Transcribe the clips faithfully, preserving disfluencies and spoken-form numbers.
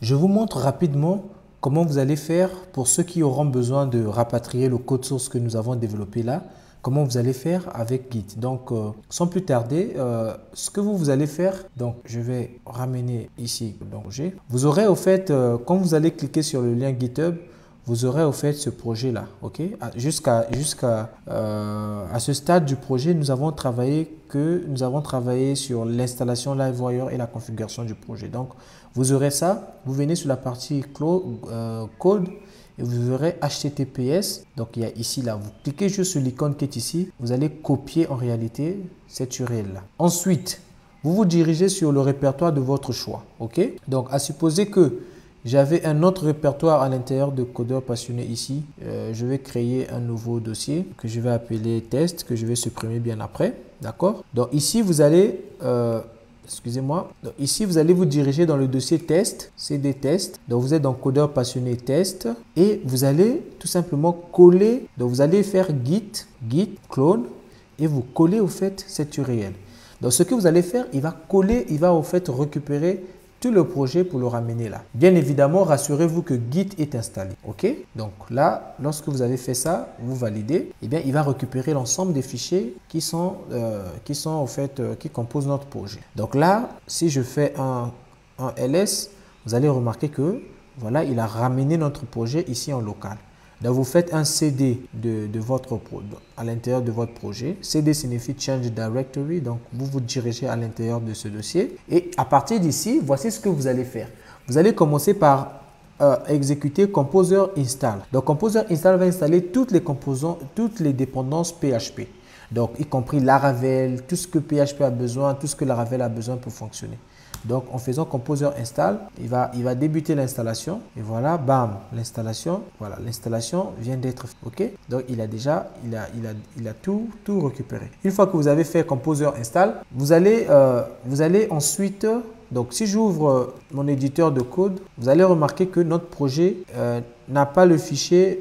je vous montre rapidement comment vous allez faire pour ceux qui auront besoin de rapatrier le code source que nous avons développé là. Comment vous allez faire avec Git. Donc, euh, sans plus tarder, euh, ce que vous, vous allez faire, donc je vais ramener ici. Donc, vous aurez au fait, euh, quand vous allez cliquer sur le lien GitHub, vous aurez au fait ce projet-là, ok? Jusqu'à jusqu'à euh, à ce stade du projet, nous avons travaillé que nous avons travaillé sur l'installation LiveWire et la configuration du projet. Donc, vous aurez ça. Vous venez sur la partie euh, code et vous aurez H T T P S. Donc, il y a ici là. Vous cliquez juste sur l'icône qui est ici. Vous allez copier en réalité cette U R L là. Ensuite, vous vous dirigez sur le répertoire de votre choix, ok? Donc, à supposer que j'avais un autre répertoire à l'intérieur de Codeur Passionné ici. Euh, je vais créer un nouveau dossier que je vais appeler test, que je vais supprimer bien après. D'accord? Donc ici, vous allez, euh, excusez-moi, ici, vous allez vous diriger dans le dossier test, C D test. Donc vous êtes dans Codeur Passionné test et vous allez tout simplement coller. Donc vous allez faire git, git clone et vous collez au fait cette U R L. Donc ce que vous allez faire, il va coller, il va au fait récupérer tout le projet pour le ramener là. Bien évidemment, rassurez-vous que Git est installé. Ok? Donc là, lorsque vous avez fait ça, vous validez, eh bien, il va récupérer l'ensemble des fichiers qui sont, euh, qui sont en fait, euh, qui composent notre projet. Donc là, si je fais un, un L S, vous allez remarquer que voilà, il a ramené notre projet ici en local. Donc, vous faites un C D de, de votre, à l'intérieur de votre projet. C D signifie Change Directory. Donc, vous vous dirigez à l'intérieur de ce dossier. Et à partir d'ici, voici ce que vous allez faire. Vous allez commencer par euh, exécuter Composer Install. Donc, Composer Install va installer toutes les composants, toutes les dépendances P H P. Donc, y compris Laravel, tout ce que P H P a besoin, tout ce que Laravel a besoin pour fonctionner. Donc, en faisant Composer Install, il va, il va débuter l'installation. Et voilà, bam, l'installation. Voilà, l'installation vient d'être faite. OK? Donc, il a déjà, il a, il a, il a tout, tout récupéré. Une fois que vous avez fait Composer Install, vous allez, euh, vous allez ensuite, donc si j'ouvre mon éditeur de code, vous allez remarquer que notre projet euh, n'a pas le fichier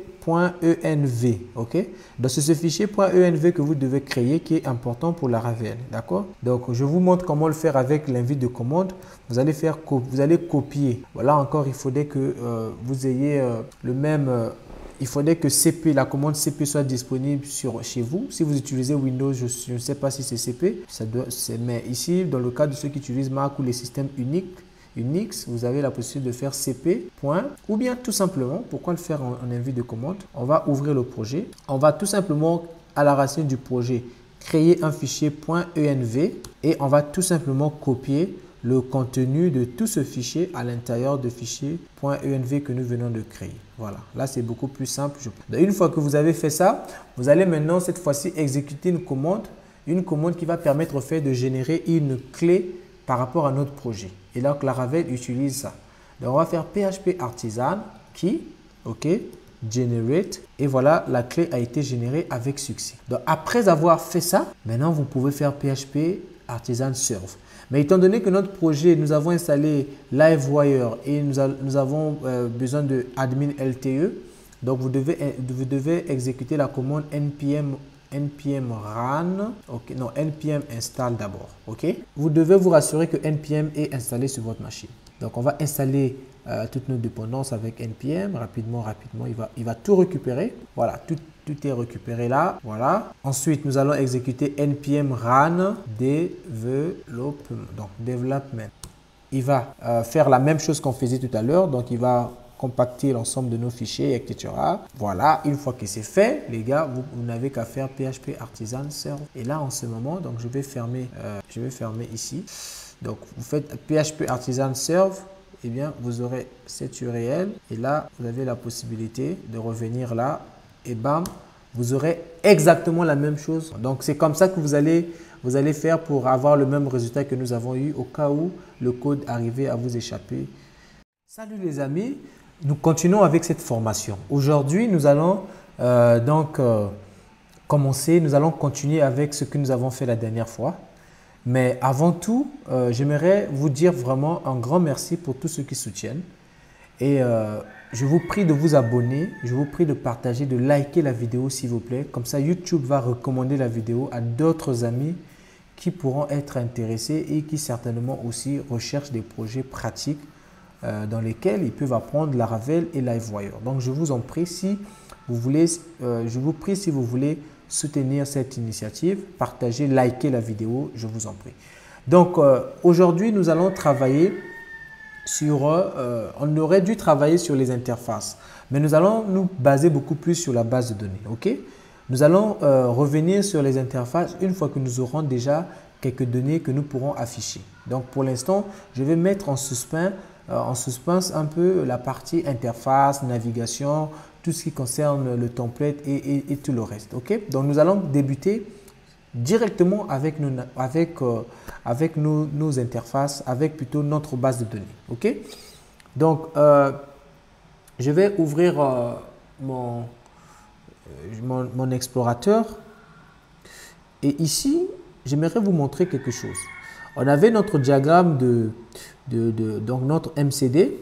.env, ok? Donc c'est ce fichier .env que vous devez créer qui est important pour Laravel, d'accord? Donc je vous montre comment le faire avec l'invite de commande. Vous allez faire, vous allez copier. Voilà, encore il faudrait que euh, vous ayez euh, le même, euh, il faudrait que C P, la commande C P soit disponible sur chez vous. Si vous utilisez Windows, je, je ne sais pas si c'est C P, ça doit, mais ici dans le cas de ceux qui utilisent Mac ou les systèmes uniques Unix, vous avez la possibilité de faire cp. Ou bien tout simplement, pourquoi le faire en, en invite de commande? On va ouvrir le projet. On va tout simplement à la racine du projet créer un fichier .env et on va tout simplement copier le contenu de tout ce fichier à l'intérieur de fichier .env que nous venons de créer. Voilà, là c'est beaucoup plus simple. Donc, une fois que vous avez fait ça, vous allez maintenant cette fois-ci exécuter une commande, une commande qui va permettre au fait de générer une clé par rapport à notre projet. Et donc, Laravel utilise ça. Donc, on va faire P H P artisan key, ok, generate. Et voilà, la clé a été générée avec succès. Donc, après avoir fait ça, maintenant, vous pouvez faire P H P artisan serve. Mais étant donné que notre projet, nous avons installé LiveWire et nous, a, nous avons euh, besoin de admin L T E, donc vous devez, vous devez exécuter la commande npm npm run, ok, non, npm install d'abord, ok. Vous devez vous rassurer que npm est installé sur votre machine. Donc, on va installer euh, toutes nos dépendances avec npm rapidement, rapidement. Il va, il va tout récupérer. Voilà, tout, tout est récupéré là. Voilà. Ensuite, nous allons exécuter npm run development. Donc, development. Il va euh, faire la même chose qu'on faisait tout à l'heure. Donc, il va compacter l'ensemble de nos fichiers, et cetera. Voilà, une fois que c'est fait, les gars, vous, vous n'avez qu'à faire P H P artisan serve. Et là, en ce moment, donc je vais fermer, euh, je vais fermer ici. Donc, vous faites P H P artisan serve, et eh bien, vous aurez cette U R L. Et là, vous avez la possibilité de revenir là et bam, vous aurez exactement la même chose. Donc, c'est comme ça que vous allez, vous allez faire pour avoir le même résultat que nous avons eu au cas où le code arrivait à vous échapper. Salut les amis. Nous continuons avec cette formation. Aujourd'hui, nous allons euh, donc euh, commencer, nous allons continuer avec ce que nous avons fait la dernière fois. Mais avant tout, euh, j'aimerais vous dire vraiment un grand merci pour tous ceux qui soutiennent. Et euh, je vous prie de vous abonner, je vous prie de partager, de liker la vidéo s'il vous plaît. Comme ça, YouTube va recommander la vidéo à d'autres amis qui pourront être intéressés et qui certainement aussi recherchent des projets pratiques euh, dans lesquels ils peuvent apprendre Laravel et LiveWire. Donc, je vous en prie, si vous voulez, euh, je vous prie si vous voulez soutenir cette initiative, partagez, likez la vidéo, je vous en prie. Donc, euh, aujourd'hui, nous allons travailler sur, euh, on aurait dû travailler sur les interfaces, mais nous allons nous baser beaucoup plus sur la base de données. Ok? Nous allons euh, revenir sur les interfaces une fois que nous aurons déjà quelques données que nous pourrons afficher. Donc, pour l'instant, je vais mettre en suspens, euh, en suspense un peu la partie interface, navigation, tout ce qui concerne le template et, et, et tout le reste. Ok? Donc, nous allons débuter directement avec, nos, avec, euh, avec nos, nos interfaces, avec plutôt notre base de données. Ok? Donc, euh, je vais ouvrir euh, mon, mon, mon explorateur. Et ici, j'aimerais vous montrer quelque chose. On avait notre diagramme de, de, de donc notre M C D,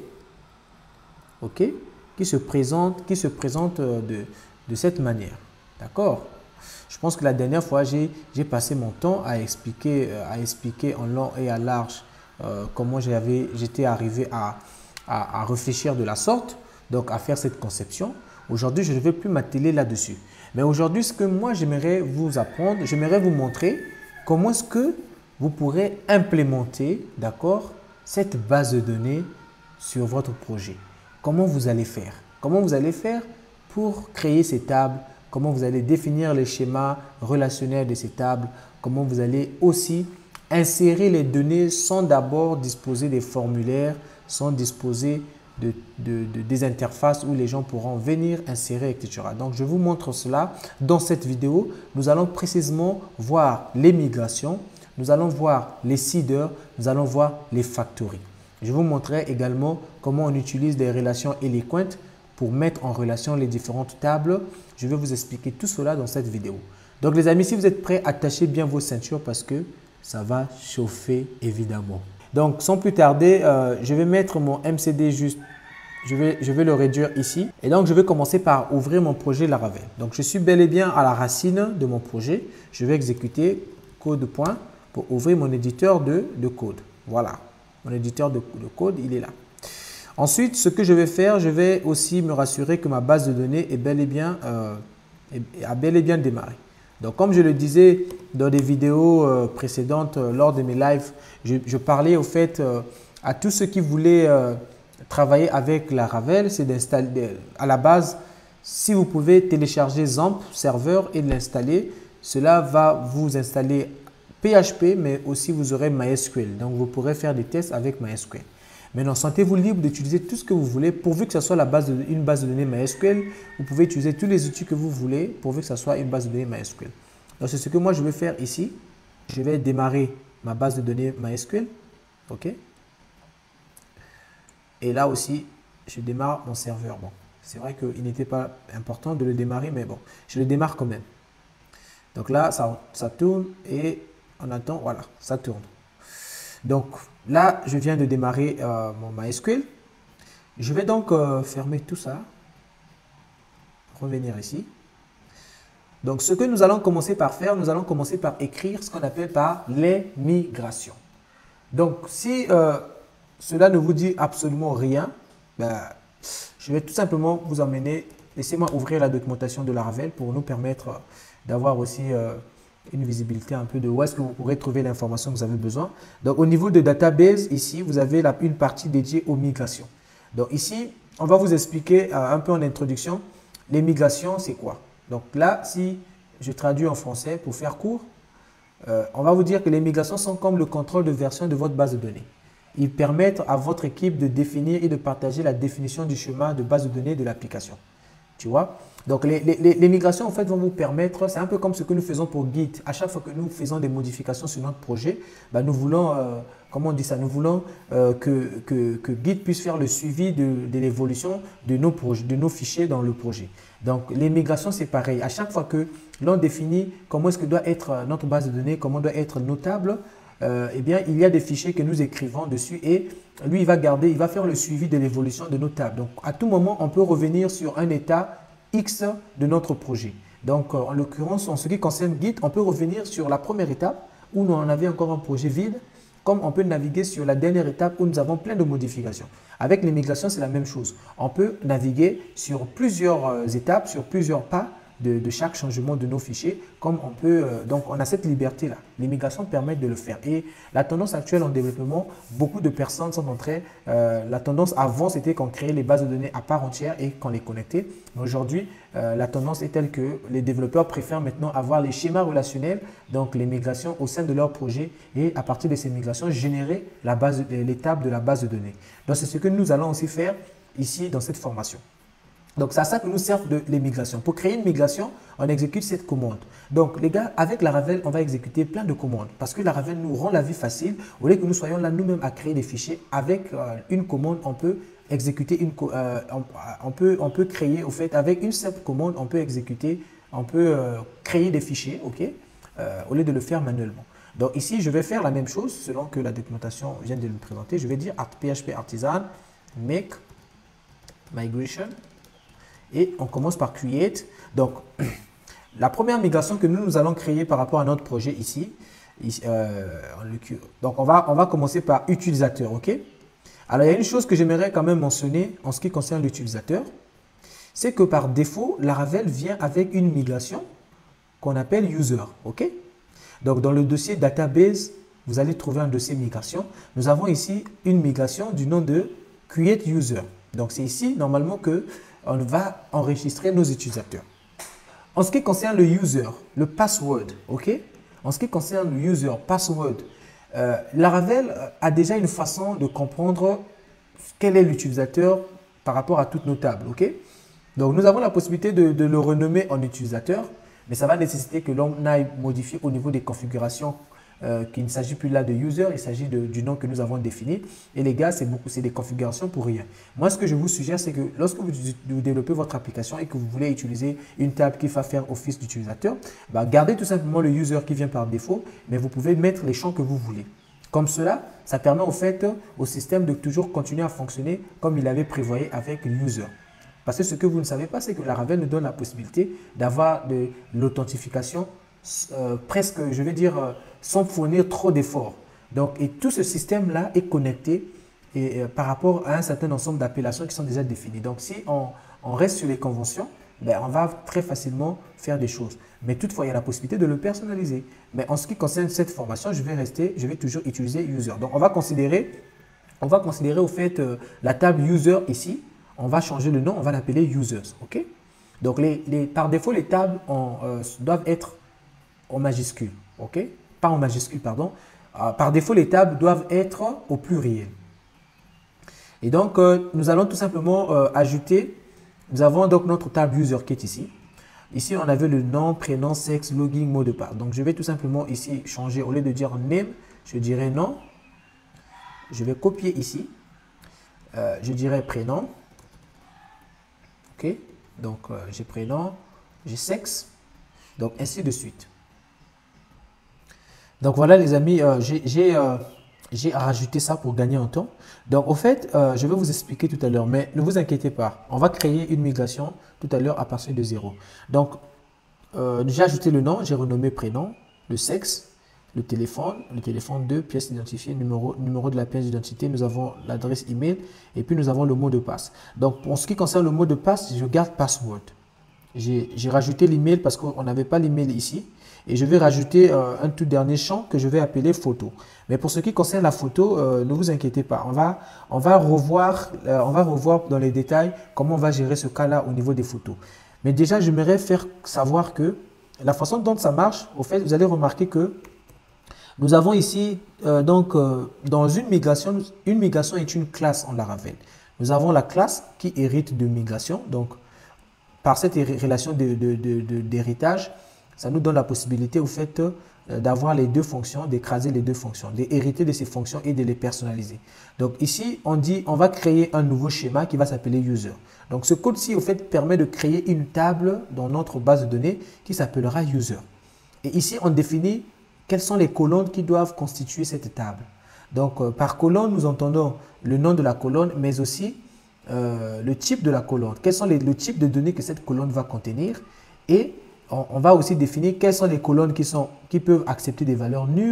ok, qui se présente, qui se présente de, de cette manière. D'accord? Je pense que la dernière fois, j'ai passé mon temps à expliquer, à expliquer en long et à large euh, comment j'étais arrivé à, à, à réfléchir de la sorte, donc à faire cette conception. Aujourd'hui, je ne vais plus m'atteler là-dessus. Mais aujourd'hui, ce que moi, j'aimerais vous apprendre, j'aimerais vous montrer comment est-ce que vous pourrez implémenter, d'accord, cette base de données sur votre projet. Comment vous allez faire? Comment vous allez faire pour créer ces tables? Comment vous allez définir les schémas relationnels de ces tables, comment vous allez aussi insérer les données sans d'abord disposer des formulaires, sans disposer de, de, de, des interfaces où les gens pourront venir insérer, et cetera. Donc, je vous montre cela dans cette vidéo. Nous allons précisément voir les migrations, nous allons voir les seeders, nous allons voir les factories. Je vous montrerai également comment on utilise des relations Eloquent pour mettre en relation les différentes tables. Je vais vous expliquer tout cela dans cette vidéo. Donc les amis, si vous êtes prêts, attachez bien vos ceintures parce que ça va chauffer évidemment. Donc sans plus tarder, euh, je vais mettre mon M C D juste, je vais, je vais le réduire ici. Et donc je vais commencer par ouvrir mon projet Laravel. Donc je suis bel et bien à la racine de mon projet. Je vais exécuter code point pour ouvrir mon éditeur de, de code. Voilà, mon éditeur de, de code, il est là. Ensuite, ce que je vais faire, je vais aussi me rassurer que ma base de données est bel et bien, euh, est, a bel et bien démarré. Donc, comme je le disais dans des vidéos euh, précédentes, euh, lors de mes lives, je, je parlais au fait euh, à tous ceux qui voulaient euh, travailler avec Laravel, c'est d'installer à la base, si vous pouvez télécharger Xampp serveur et l'installer, cela va vous installer P H P, mais aussi vous aurez MySQL. Donc, vous pourrez faire des tests avec MySQL. Maintenant, sentez-vous libre d'utiliser tout ce que vous voulez, pourvu que ce soit la base de, une base de données MySQL. Vous pouvez utiliser tous les outils que vous voulez, pourvu que ce soit une base de données MySQL. Donc, c'est ce que moi, je vais faire ici. Je vais démarrer ma base de données MySQL. OK. Et là aussi, je démarre mon serveur. Bon, c'est vrai qu'il n'était pas important de le démarrer, mais bon, je le démarre quand même. Donc là, ça, ça tourne et on attend, voilà, ça tourne. Donc là, je viens de démarrer euh, mon MySQL. Je vais donc euh, fermer tout ça. Revenir ici. Donc, ce que nous allons commencer par faire, nous allons commencer par écrire ce qu'on appelle par les migrations. Donc, si euh, cela ne vous dit absolument rien, ben, je vais tout simplement vous emmener. Laissez-moi ouvrir la documentation de Laravel pour nous permettre d'avoir aussi euh, une visibilité un peu de où est-ce que vous pourrez trouver l'information que vous avez besoin. Donc, au niveau de database, ici, vous avez la, une partie dédiée aux migrations. Donc, ici, on va vous expliquer euh, un peu en introduction, les migrations, c'est quoi? Donc là, si je traduis en français pour faire court, euh, on va vous dire que les migrations sont comme le contrôle de version de votre base de données. Ils permettent à votre équipe de définir et de partager la définition du schéma de base de données de l'application. Tu vois? Donc, les, les, les migrations, en fait, vont vous permettre, c'est un peu comme ce que nous faisons pour Git. À chaque fois que nous faisons des modifications sur notre projet, ben, nous voulons, euh, comment on dit ça, nous voulons euh, que, que, que Git puisse faire le suivi de, de l'évolution de nos projets, de nos fichiers dans le projet. Donc, les migrations, c'est pareil. À chaque fois que l'on définit comment est-ce que doit être notre base de données, comment doit être nos tables, euh, eh bien, il y a des fichiers que nous écrivons dessus et lui, il va garder, il va faire le suivi de l'évolution de nos tables. Donc, à tout moment, on peut revenir sur un état X de notre projet. Donc, en l'occurrence, en ce qui concerne Git, on peut revenir sur la première étape où on avait encore un projet vide comme on peut naviguer sur la dernière étape où nous avons plein de modifications. Avec les migrations, c'est la même chose. On peut naviguer sur plusieurs euh, étapes, sur plusieurs pas de, de chaque changement de nos fichiers, comme on peut, euh, donc on a cette liberté-là. Les migrations permettent de le faire. Et la tendance actuelle en développement, beaucoup de personnes sont en train, euh, la tendance avant, c'était qu'on créait les bases de données à part entière et qu'on les connectait. Mais aujourd'hui, euh, la tendance est telle que les développeurs préfèrent maintenant avoir les schémas relationnels, donc les migrations au sein de leur projet et à partir de ces migrations, générer la base, l'étape de la base de données. Donc, c'est ce que nous allons aussi faire ici dans cette formation. Donc, c'est à ça que nous servent de, les migrations. Pour créer une migration, on exécute cette commande. Donc, les gars, avec Laravel, on va exécuter plein de commandes parce que Laravel nous rend la vie facile. Au lieu que nous soyons là nous-mêmes à créer des fichiers, avec euh, une commande, on peut exécuter une, euh, on, on, peut, on peut créer, au fait, avec une simple commande, on peut exécuter, on peut euh, créer des fichiers, ok, euh, au lieu de le faire manuellement. Donc, ici, je vais faire la même chose selon que la documentation vient de me présenter. Je vais dire P H P artisan make migration. Et on commence par create. Donc, la première migration que nous, nous allons créer par rapport à notre projet ici, euh, donc on va, on va commencer par utilisateur, ok? Alors, il y a une chose que j'aimerais quand même mentionner en ce qui concerne l'utilisateur, c'est que par défaut, Laravel vient avec une migration qu'on appelle user, ok? Donc, dans le dossier database, vous allez trouver un dossier migration. Nous avons ici une migration du nom de create user. Donc, c'est ici, normalement, que on va enregistrer nos utilisateurs. En ce qui concerne le user, le password, ok? En ce qui concerne le user, password, euh, Laravel a déjà une façon de comprendre quel est l'utilisateur par rapport à toutes nos tables, ok? Donc, nous avons la possibilité de, de le renommer en utilisateur, mais ça va nécessiter que l'on aille modifier au niveau des configurations, euh, qu'il ne s'agit plus là de user, il s'agit du nom que nous avons défini. Et les gars, c'est beaucoup, c'est des configurations pour rien. Moi, ce que je vous suggère, c'est que lorsque vous, vous développez votre application et que vous voulez utiliser une table qui va faire office d'utilisateur, bah, gardez tout simplement le user qui vient par défaut, mais vous pouvez mettre les champs que vous voulez. Comme cela, ça permet au fait au système de toujours continuer à fonctionner comme il avait prévoyé avec user. Parce que ce que vous ne savez pas, c'est que Laravel nous donne la possibilité d'avoir de l'authentification euh, presque, je vais dire, euh, sans fournir trop d'efforts. Donc, et tout ce système-là est connecté et, euh, par rapport à un certain ensemble d'appellations qui sont déjà définies. Donc, si on, on reste sur les conventions, ben, on va très facilement faire des choses. Mais toutefois, il y a la possibilité de le personnaliser. Mais en ce qui concerne cette formation, je vais rester, je vais toujours utiliser user. Donc, on va considérer, on va considérer au fait euh, la table user ici. On va changer le nom, on va l'appeler users, ok? Donc, les, les, par défaut, les tables en, euh, doivent être en majuscule, ok? Pas en majuscule, pardon. Euh, par défaut, les tables doivent être au pluriel. Et donc, euh, nous allons tout simplement euh, ajouter, nous avons donc notre table user qui est ici. Ici, on avait le nom, prénom, sexe, login, mot de passe. Donc, je vais tout simplement ici changer, au lieu de dire name, je dirais nom. Je vais copier ici. Euh, je dirais prénom. Ok, donc euh, j'ai prénom, j'ai sexe, donc ainsi de suite. Donc voilà les amis, euh, j'ai euh, rajouté ça pour gagner en temps. Donc au fait, euh, je vais vous expliquer tout à l'heure, mais ne vous inquiétez pas, on va créer une migration tout à l'heure à partir de zéro. Donc euh, j'ai ajouté le nom, j'ai renommé prénom, le sexe, le téléphone, le téléphone deux, pièce identifiée, numéro, numéro de la pièce d'identité, nous avons l'adresse email et puis nous avons le mot de passe. Donc, pour ce qui concerne le mot de passe, je garde password. J'ai rajouté l'email parce qu'on n'avait pas l'email ici et je vais rajouter euh, un tout dernier champ que je vais appeler photo. Mais pour ce qui concerne la photo, euh, ne vous inquiétez pas, on va, on va revoir, euh, on va revoir dans les détails comment on va gérer ce cas-là au niveau des photos. Mais déjà, j'aimerais faire savoir que la façon dont ça marche, au fait, vous allez remarquer que nous avons ici, euh, donc, euh, dans une migration, une migration est une classe en Laravel. Nous avons la classe qui hérite de migration. Donc, par cette relation d'héritage, de, de, de, ça nous donne la possibilité, au fait, euh, d'avoir les deux fonctions, d'écraser les deux fonctions, d'hériter de ces fonctions et de les personnaliser. Donc, ici, on dit, on va créer un nouveau schéma qui va s'appeler user. Donc, ce code-ci, au fait, permet de créer une table dans notre base de données qui s'appellera user. Et ici, on définit quelles sont les colonnes qui doivent constituer cette table. Donc, euh, par colonne, nous entendons le nom de la colonne, mais aussi euh, le type de la colonne. Quels sont les, le type de données que cette colonne va contenir. Et on, on va aussi définir quelles sont les colonnes qui, sont, qui peuvent accepter des valeurs nulles,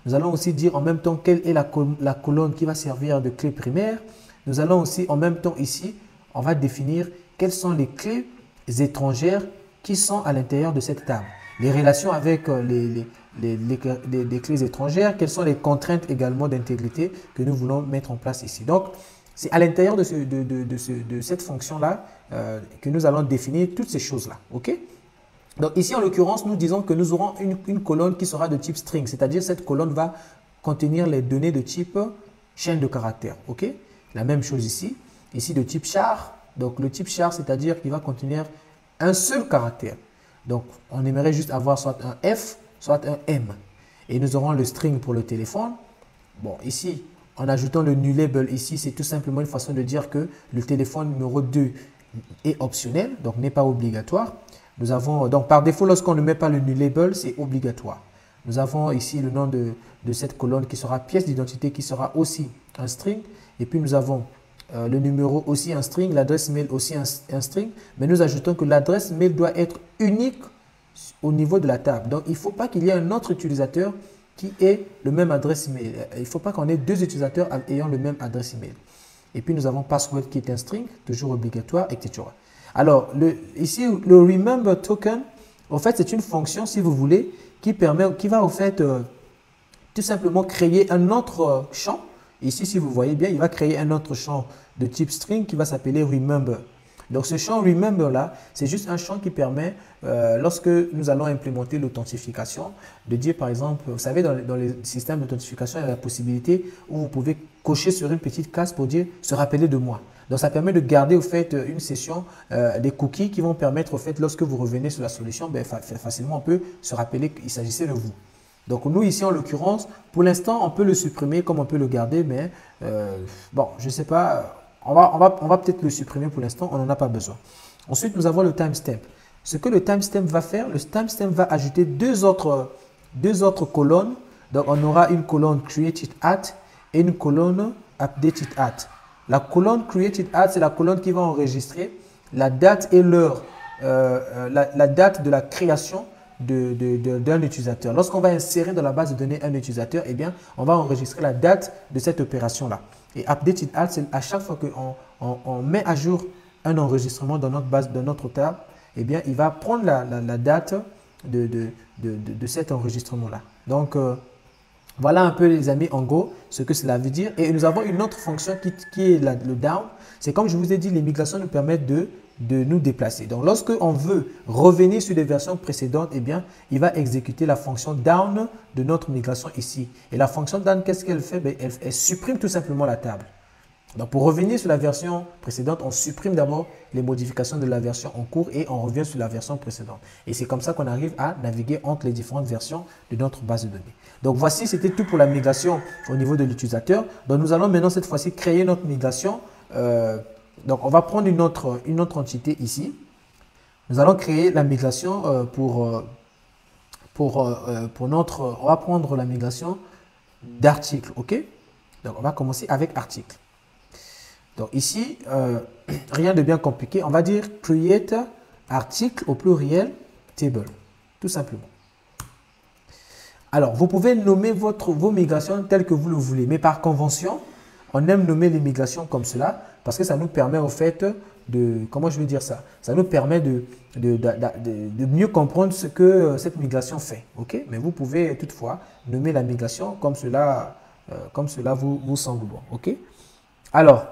Nous allons aussi dire en même temps quelle est la, col la colonne qui va servir de clé primaire. Nous allons aussi en même temps ici, on va définir quelles sont les clés étrangères qui sont à l'intérieur de cette table. Les relations avec les, les, les, les, les, les clés étrangères, quelles sont les contraintes également d'intégrité que nous voulons mettre en place ici. Donc, c'est à l'intérieur de, ce, de, de, de, ce, de cette fonction-là euh, que nous allons définir toutes ces choses-là. OK? Donc ici, en l'occurrence, nous disons que nous aurons une, une colonne qui sera de type string, c'est-à-dire cette colonne va contenir les données de type chaîne de caractères. OK? La même chose ici. Ici, de type char. Donc le type char, c'est-à-dire qu'il va contenir un seul caractère. Donc on aimerait juste avoir soit un F, soit un M. Et nous aurons le string pour le téléphone. Bon, ici, en ajoutant le nullable ici, c'est tout simplement une façon de dire que le téléphone numéro deux est optionnel, donc n'est pas obligatoire. Nous avons, donc par défaut, lorsqu'on ne met pas le nullable, c'est obligatoire. Nous avons ici le nom de, de cette colonne qui sera pièce d'identité, qui sera aussi un string. Et puis nous avons euh, le numéro aussi un string, l'adresse mail aussi un, un string. Mais nous ajoutons que l'adresse mail doit être unique au niveau de la table. Donc il ne faut pas qu'il y ait un autre utilisateur qui ait le même adresse email. Il ne faut pas qu'on ait deux utilisateurs ayant le même adresse email. Et puis nous avons password qui est un string, toujours obligatoire, et cetera. Alors, le, ici, le remember token, en fait, c'est une fonction, si vous voulez, qui permet, qui va en fait euh, tout simplement créer un autre champ. Ici, si vous voyez bien, il va créer un autre champ de type string qui va s'appeler remember. Donc, ce champ remember là, c'est juste un champ qui permet, euh, lorsque nous allons implémenter l'authentification, de dire par exemple, vous savez, dans, dans les systèmes d'authentification, il y a la possibilité où vous pouvez cocher sur une petite case pour dire se rappeler de moi. Donc, ça permet de garder au fait une session euh, des cookies qui vont permettre au fait, lorsque vous revenez sur la solution, ben, fa facilement on peut se rappeler qu'il s'agissait de vous. Donc, nous ici en l'occurrence, pour l'instant, on peut le supprimer comme on peut le garder, mais euh, bon, je ne sais pas. On va, on va, on va peut-être le supprimer pour l'instant, on n'en a pas besoin. Ensuite, nous avons le timestamp. Ce que le timestamp va faire, le timestamp va ajouter deux autres, deux autres colonnes. Donc, on aura une colonne created at et une colonne updated at. La colonne created at, c'est la colonne qui va enregistrer la date et l'heure, euh, la, la date de la création d'un de, de, de, utilisateur. Lorsqu'on va insérer dans la base de données un utilisateur, eh bien, on va enregistrer la date de cette opération-là. Et updated at, c'est à chaque fois qu'on on, on met à jour un enregistrement dans notre base, de notre table, eh bien, il va prendre la, la, la date de, de, de, de, de cet enregistrement-là. Donc, euh, voilà un peu les amis en gros ce que cela veut dire. Et nous avons une autre fonction qui, qui est la, le down. C'est comme je vous ai dit, les migrations nous permettent de, de nous déplacer. Donc lorsque on veut revenir sur des versions précédentes, eh bien, il va exécuter la fonction down de notre migration ici. Et la fonction down, qu'est-ce qu'elle fait? Ben, elle, elle supprime tout simplement la table. Donc pour revenir sur la version précédente, on supprime d'abord les modifications de la version en cours et on revient sur la version précédente. Et c'est comme ça qu'on arrive à naviguer entre les différentes versions de notre base de données. Donc voici, c'était tout pour la migration au niveau de l'utilisateur. Donc nous allons maintenant cette fois-ci créer notre migration. Euh, donc on va prendre une autre, une autre entité ici. Nous allons créer la migration euh, pour, euh, pour, euh, pour notre... On va prendre la migration d'article, ok? Donc on va commencer avec article. Donc ici, euh, rien de bien compliqué. On va dire create article au pluriel table, tout simplement. Alors, vous pouvez nommer votre, vos migrations telles que vous le voulez. Mais par convention, on aime nommer les migrations comme cela parce que ça nous permet au fait de, comment je vais dire ça? Ça nous permet de, de, de, de, de mieux comprendre ce que cette migration fait. Ok? Mais vous pouvez toutefois nommer la migration comme cela, euh, comme cela vous, vous semble bon. Ok? Alors,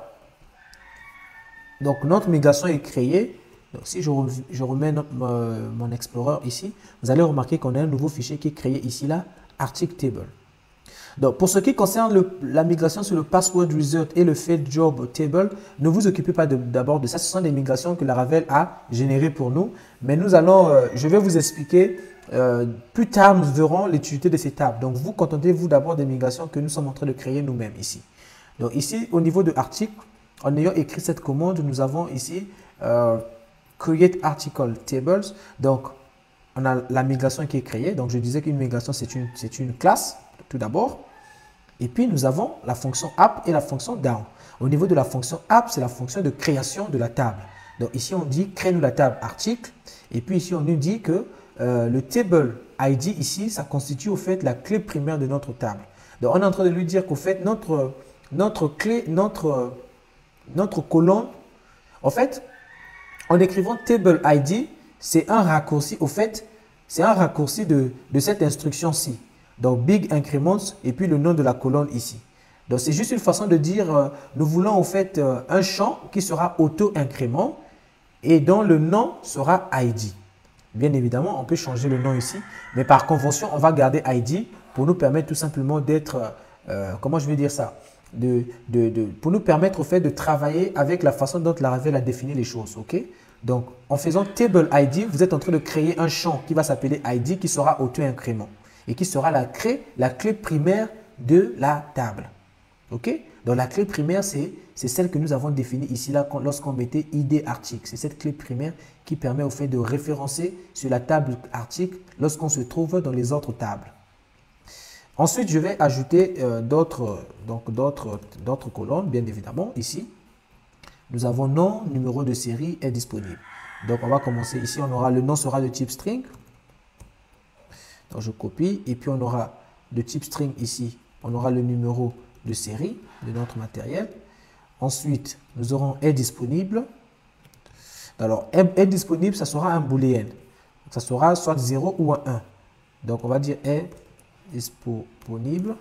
donc, notre migration est créée. Donc, si je, je remets notre, euh, mon Explorer ici, vous allez remarquer qu'on a un nouveau fichier qui est créé ici, là, article table. Donc, pour ce qui concerne le, la migration sur le password result et le fait job table, ne vous occupez pas d'abord de, de ça. Ce sont des migrations que Laravel a générées pour nous. Mais nous allons, euh, je vais vous expliquer, euh, plus tard, nous verrons l'utilité de ces tables. Donc, vous contentez-vous d'abord des migrations que nous sommes en train de créer nous-mêmes ici. Donc, ici, au niveau de article, en ayant écrit cette commande, nous avons ici euh, create article tables. Donc, on a la migration qui est créée. Donc, je disais qu'une migration, c'est une, c'est une classe, tout d'abord. Et puis, nous avons la fonction app et la fonction down. Au niveau de la fonction app, c'est la fonction de création de la table. Donc, ici, on dit crée-nous la table article. Et puis, ici, on nous dit que euh, le table I D ici, ça constitue au fait la clé primaire de notre table. Donc, on est en train de lui dire qu'au fait, notre, notre clé, notre, notre colonne, en fait, en écrivant table I D, c'est un raccourci, au fait, c'est un raccourci de, de cette instruction-ci. Donc, big increments et puis le nom de la colonne ici. Donc, c'est juste une façon de dire, euh, nous voulons au fait euh, un champ qui sera auto-incrément et dont le nom sera I D. Bien évidemment, on peut changer le nom ici, mais par convention, on va garder I D pour nous permettre tout simplement d'être, euh, comment je vais dire ça, de, de, de, pour nous permettre au fait de travailler avec la façon dont Laravel a défini les choses, ok? Donc, en faisant table I D, vous êtes en train de créer un champ qui va s'appeler I D qui sera auto-incrément et qui sera la clé, la clé primaire de la table. Ok? Donc, la clé primaire, c'est celle que nous avons définie ici là lorsqu'on mettait I D article. C'est cette clé primaire qui permet au fait de référencer sur la table article lorsqu'on se trouve dans les autres tables. Ensuite, je vais ajouter euh, d'autres d'autres colonnes, bien évidemment, ici. Nous avons nom, numéro de série est disponible. Donc, on va commencer ici. On aura le nom sera de type string. Donc, je copie et puis on aura de type string ici. On aura le numéro de série de notre matériel. Ensuite, nous aurons est disponible. Alors, est, est disponible, ça sera un booléen. Ça sera soit zéro ou un un. Donc, on va dire est disponible.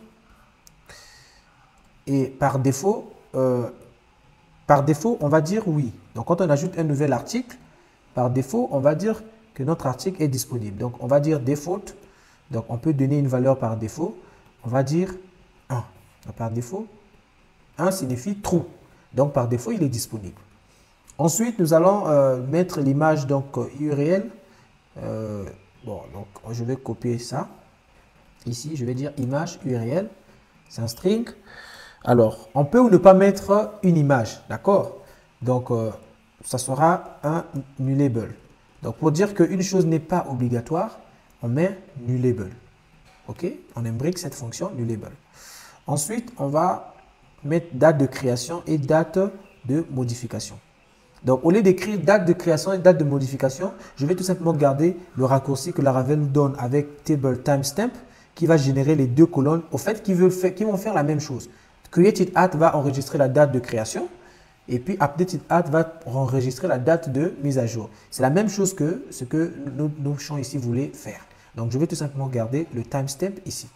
Et par défaut, euh, par défaut, on va dire oui. Donc, quand on ajoute un nouvel article, par défaut, on va dire que notre article est disponible. Donc, on va dire default. Donc, on peut donner une valeur par défaut. On va dire un. Donc, par défaut, un signifie true. Donc, par défaut, il est disponible. Ensuite, nous allons euh, mettre l'image donc U R L. Euh, bon, donc, je vais copier ça. Ici, je vais dire image U R L. C'est un string. Alors, on peut ou ne pas mettre une image, d'accord? Donc, euh, ça sera un nullable. Donc, pour dire qu'une chose n'est pas obligatoire, on met nullable. OK? On imbrique cette fonction nullable. Ensuite, on va mettre date de création et date de modification. Donc, au lieu d'écrire date de création et date de modification, je vais tout simplement garder le raccourci que Laravel nous donne avec table timestamp qui va générer les deux colonnes, au fait, qui, veulent faire, qui vont faire la même chose. CreateItAt va enregistrer la date de création et puis UpdateItAt va enregistrer la date de mise à jour. C'est la même chose que ce que nos, nos champs ici voulaient faire. Donc, je vais tout simplement garder le timestamp ici.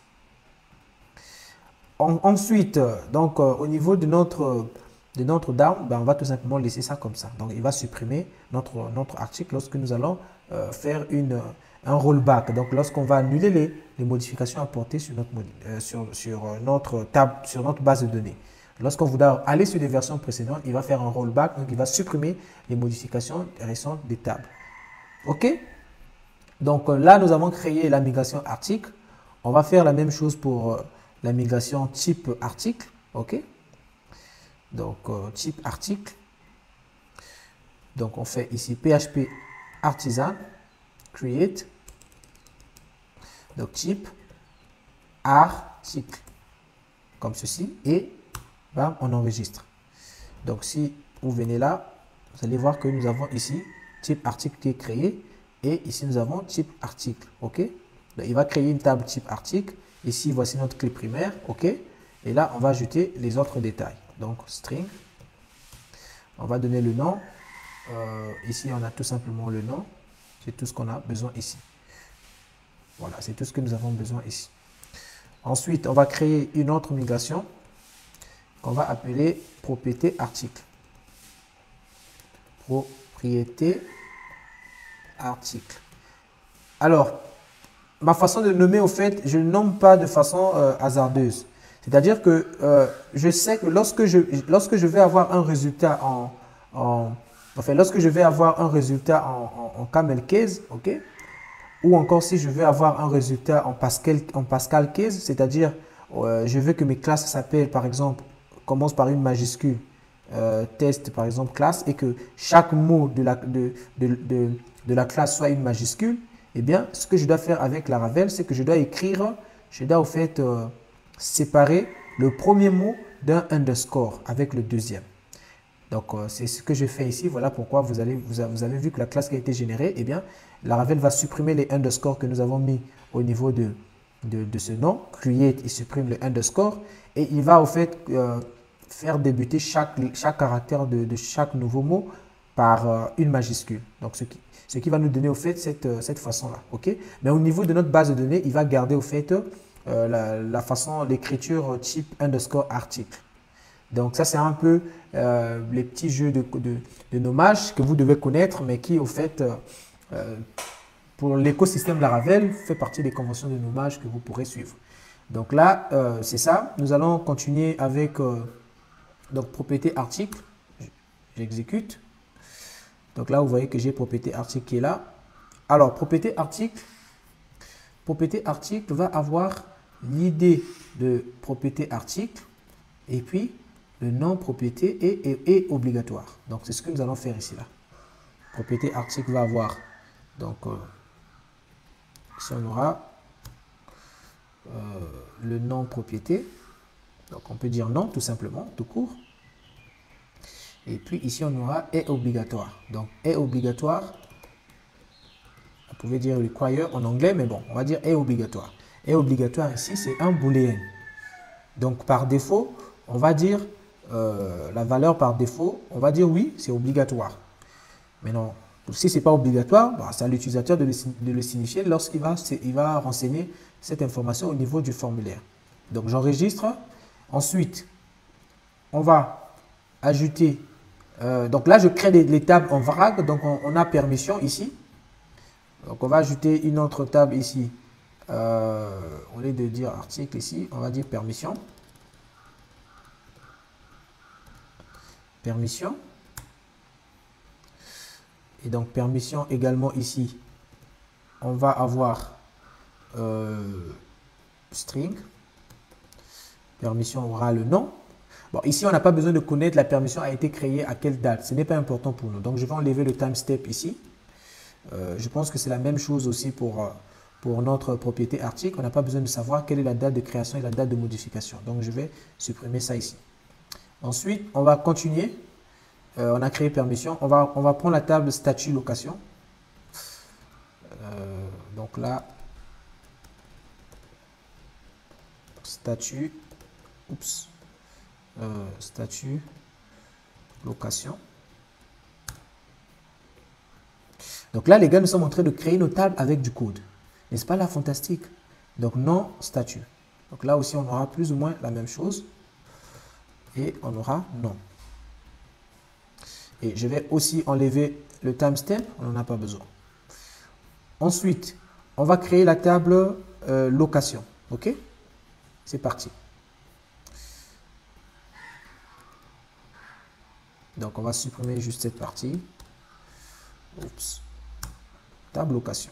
En, ensuite, donc, euh, au niveau de notre, de notre down, ben, on va tout simplement laisser ça comme ça. Donc, il va supprimer notre, notre article lorsque nous allons euh, faire une, un rollback. Donc, lorsqu'on va annuler les, les modifications apportées sur notre, euh, sur, sur, notre table, sur notre base de données. Lorsqu'on voudra aller sur des versions précédentes, il va faire un rollback. Donc, il va supprimer les modifications récentes des tables. OK? Donc, là, nous avons créé la migration article. On va faire la même chose pour euh, la migration type article. OK? Donc, euh, type article. Donc, on fait ici P H P artisan create. Donc, type article. Comme ceci. Et bam, on enregistre. Donc, si vous venez là, vous allez voir que nous avons ici type article qui est créé. Et ici, nous avons type article. OK? Donc, il va créer une table type article. Ici, voici notre clé primaire. OK? Et là, on va ajouter les autres détails. Donc, string. On va donner le nom. Euh, ici, on a tout simplement le nom. C'est tout ce qu'on a besoin ici. Voilà, c'est tout ce que nous avons besoin ici. Ensuite, on va créer une autre migration qu'on va appeler propriété article. Propriété article. Alors, ma façon de nommer, au fait, je ne nomme pas de façon euh, hasardeuse. C'est-à-dire que euh, je sais que lorsque je, lorsque je vais avoir un résultat en, en enfin, lorsque je vais avoir un résultat en, en, en camel case, ok, ou encore si je veux avoir un résultat en Pascal, en Pascal case, c'est-à-dire euh, je veux que mes classes s'appellent, par exemple, commence par une majuscule, euh, test par exemple classe, et que chaque mot de la, de, de, de, de la classe soit une majuscule, eh bien, ce que je dois faire avec Laravel, c'est que je dois écrire, je dois au fait euh, séparer le premier mot d'un underscore avec le deuxième. Donc, euh, c'est ce que je fais ici. Voilà pourquoi vous, allez, vous, a, vous avez vu que la classe qui a été générée, eh bien, Laravel va supprimer les underscores que nous avons mis au niveau de, de, de ce nom. Create, il supprime le underscore et il va au fait euh, faire débuter chaque, chaque caractère de, de chaque nouveau mot par euh, une majuscule. Donc, ce qui, ce qui va nous donner au fait cette, euh, cette façon-là. Okay? Mais au niveau de notre base de données, il va garder au fait euh, la, la façon, l'écriture type underscore article. Donc, ça, c'est un peu euh, les petits jeux de, de, de nommage que vous devez connaître, mais qui, au fait, euh, euh, pour l'écosystème Laravel, fait partie des conventions de nommage que vous pourrez suivre. Donc là, euh, c'est ça. Nous allons continuer avec euh, donc, propriété article. J'exécute. Donc là, vous voyez que j'ai propriété article qui est là. Alors, propriété article, propriété article va avoir l'idée de propriété article et puis le nom propriété est, est, est obligatoire. Donc, c'est ce que nous allons faire ici. Là. Propriété article va avoir, donc, euh, ici on aura euh, le nom propriété. Donc, on peut dire non, tout simplement, tout court. Et puis, ici, on aura est obligatoire. Donc, est obligatoire. Vous pouvez dire require en anglais, mais bon, on va dire est obligatoire. Est obligatoire ici, c'est un booléen. Donc, par défaut, on va dire euh, la valeur par défaut, on va dire oui, c'est obligatoire. Mais non, si ce n'est pas obligatoire, bah, c'est à l'utilisateur de, de le signifier lorsqu'il va, il va renseigner cette information au niveau du formulaire. Donc, j'enregistre. Ensuite, on va ajouter. Euh, donc là, je crée les, les tables en vrac. Donc, on, on a permission ici. Donc, on va ajouter une autre table ici. Euh, au lieu de dire article ici, on va dire permission. Permission. Et donc, permission également ici. On va avoir euh, string. Permission aura le nom. Bon, ici, on n'a pas besoin de connaître la permission a été créée à quelle date. Ce n'est pas important pour nous. Donc, je vais enlever le timestamp ici. Euh, je pense que c'est la même chose aussi pour, pour notre propriété article. On n'a pas besoin de savoir quelle est la date de création et la date de modification. Donc, je vais supprimer ça ici. Ensuite, on va continuer. Euh, on a créé permission. On va, on va prendre la table statut location. Euh, donc là, statut, oups, euh, statut location. Donc là, les gars, nous sommes en train de créer nos tables avec du code. N'est-ce pas là, fantastique? Donc, non statut. Donc là aussi, on aura plus ou moins la même chose. Et on aura non. Et je vais aussi enlever le timestamp. On n'en a pas besoin. Ensuite, on va créer la table euh, location. OK? C'est parti. Donc, on va supprimer juste cette partie. Oups. Table location.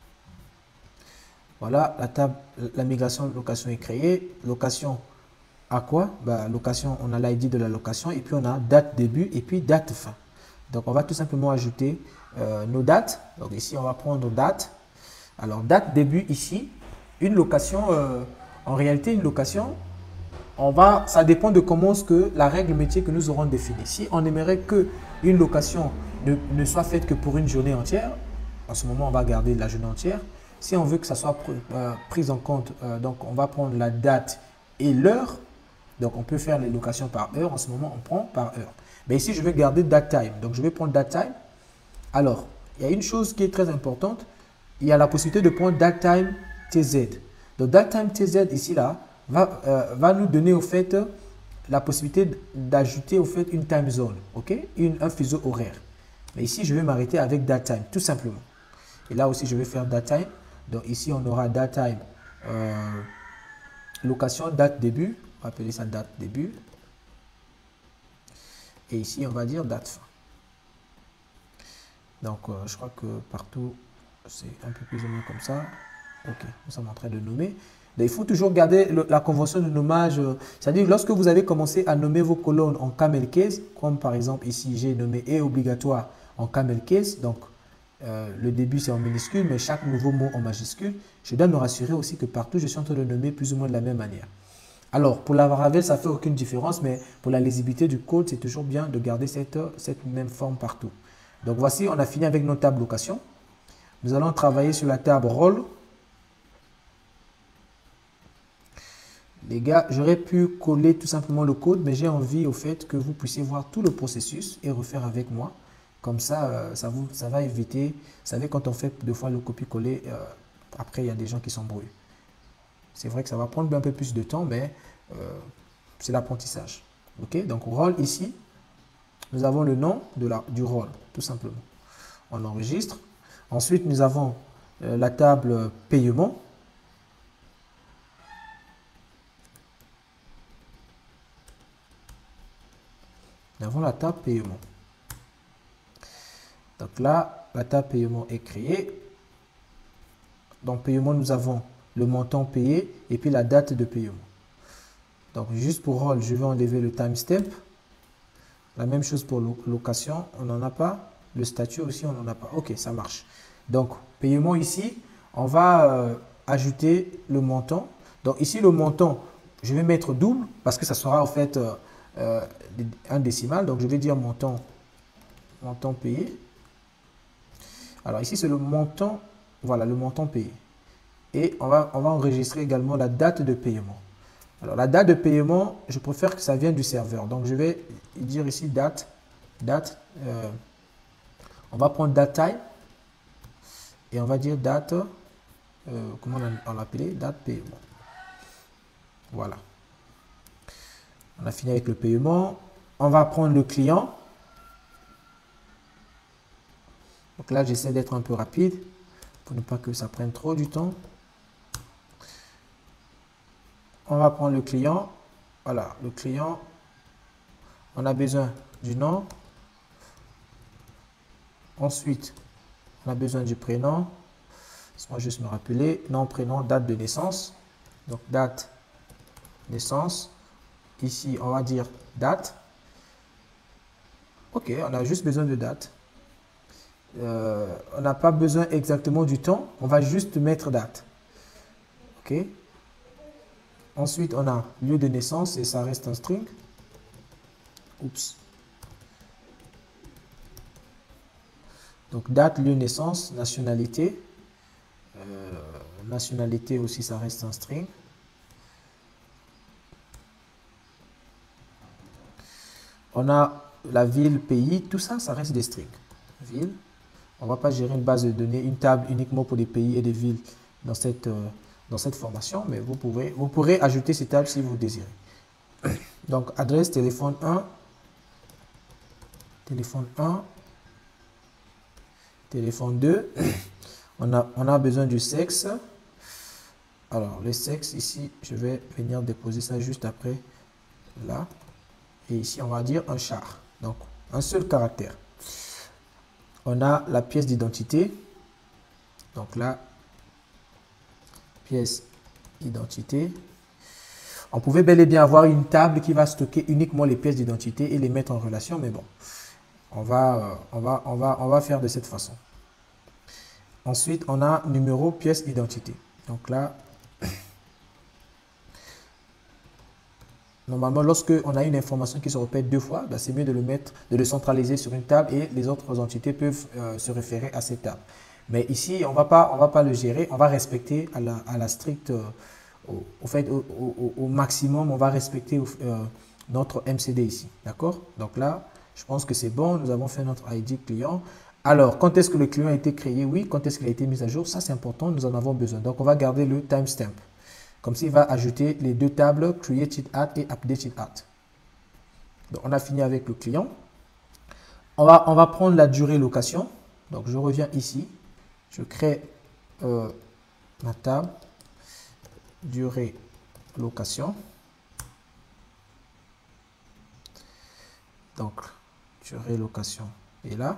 Voilà, la table, la migration de location est créée. Location à quoi? Bah, location, on a l'I D de la location et puis on a date début et puis date fin. Donc, on va tout simplement ajouter euh, nos dates. Donc, ici, on va prendre date. Alors, date début ici. Une location, euh, en réalité, une location, on va, ça dépend de comment ce que la règle métier que nous aurons définie. Si on aimerait que une location ne, ne soit faite que pour une journée entière, en ce moment, on va garder la journée entière. Si on veut que ça soit pr euh, pris en compte, euh, donc on va prendre la date et l'heure. Donc, on peut faire les locations par heure. En ce moment, on prend par heure. Mais ici, je vais garder date time. Donc, je vais prendre date time. Alors, il y a une chose qui est très importante. Il y a la possibilité de prendre date time T Z. Donc, date time T Z ici, là, va, euh, va nous donner au fait la possibilité d'ajouter au fait une time zone. OK? Une, un fuseau horaire. Mais ici, je vais m'arrêter avec date time, tout simplement. Et là aussi, je vais faire date time. Donc, ici, on aura date time euh, location, date début. On va appeler ça date début. Et ici, on va dire date fin. Donc, euh, je crois que partout, c'est un peu plus ou moins comme ça. OK, nous sommes en train de nommer. Donc, il faut toujours garder le, la convention de nommage. Euh, C'est-à-dire, lorsque vous avez commencé à nommer vos colonnes en camel case, comme par exemple ici, j'ai nommé est obligatoire en camel case. Donc, euh, le début, c'est en minuscule, mais chaque nouveau mot en majuscule. Je dois me rassurer aussi que partout, je suis en train de nommer plus ou moins de la même manière. Alors, pour la Laravel, ça ne fait aucune différence, mais pour la lisibilité du code, c'est toujours bien de garder cette, cette même forme partout. Donc, voici, on a fini avec nos tables location. Nous allons travailler sur la table rôle. Les gars, j'aurais pu coller tout simplement le code, mais j'ai envie au fait que vous puissiez voir tout le processus et refaire avec moi. Comme ça, euh, ça, vous, ça va éviter. Vous savez, quand on fait deux fois le copier-coller, euh, après, il y a des gens qui s'embrouillent. C'est vrai que ça va prendre un peu plus de temps, mais euh, c'est l'apprentissage. Ok, donc rôle ici, nous avons le nom de la, du rôle, tout simplement. On enregistre. Ensuite, nous avons euh, la table paiement. Nous avons la table paiement. Donc là, la table paiement est créée. Dans paiement, nous avons le montant payé et puis la date de paiement. Donc, juste pour rôle, je vais enlever le timestamp. La même chose pour location, on n'en a pas. Le statut aussi, on n'en a pas. Ok, ça marche. Donc, paiement ici, on va euh, ajouter le montant. Donc, ici, le montant, je vais mettre double parce que ça sera en fait euh, euh, un décimal. Donc, je vais dire montant, montant payé. Alors, ici, c'est le montant, voilà, le montant payé. Et on va, on va enregistrer également la date de paiement. Alors, la date de paiement, je préfère que ça vienne du serveur. Donc, je vais dire ici date, date, euh, on va prendre date time et on va dire date, euh, comment on l'appelait, date paiement. Voilà. On a fini avec le paiement. On va prendre le client. Donc là, j'essaie d'être un peu rapide pour ne pas que ça prenne trop du temps. On va prendre le client. Voilà, le client. On a besoin du nom. Ensuite, on a besoin du prénom. Laisse-moi juste me rappeler. Nom, prénom, date de naissance. Donc, date, naissance. Ici, on va dire date. Ok, on a juste besoin de date. Euh, on n'a pas besoin exactement du temps. On va juste mettre date. Ok. Ensuite, on a lieu de naissance et ça reste un string. Oups. Donc, date, lieu de naissance, nationalité. Euh, nationalité aussi, ça reste un string. On a la ville, pays, tout ça, ça reste des strings. Ville. On ne va pas gérer une base de données, une table uniquement pour des pays et des villes dans cette, euh, dans cette formation, mais vous, pouvez, vous pourrez ajouter ces tables si vous désirez. Donc, adresse, téléphone un, téléphone un, téléphone deux. On a, on a besoin du sexe. Alors, le sexe, ici, je vais venir déposer ça juste après, là. Et ici, on va dire un char. Donc, un seul caractère. On a la pièce d'identité. Donc là, pièce d'identité. On pouvait bel et bien avoir une table qui va stocker uniquement les pièces d'identité et les mettre en relation, mais bon, on va, on va, on va, on va faire de cette façon. Ensuite, on a numéro, pièce d'identité. Donc là, normalement, lorsque on a une information qui se répète deux fois, ben c'est mieux de le mettre, de le centraliser sur une table et les autres entités peuvent euh, se référer à cette table. Mais ici, on va pas, on va pas le gérer, on va respecter à la, à la stricte, euh, au, au, fait, au, au, au maximum, on va respecter euh, notre M C D ici, d'accord? Donc là, je pense que c'est bon, nous avons fait notre I D client. Alors, quand est-ce que le client a été créé? Oui, quand est-ce qu'il a été mis à jour? Ça, c'est important, nous en avons besoin. Donc, on va garder le timestamp. Comme ça, il va ajouter les deux tables created at et updated at. Donc, on a fini avec le client. On va, on va prendre la durée location. Donc, je reviens ici. Je crée euh, ma table durée location. Donc, durée location est là.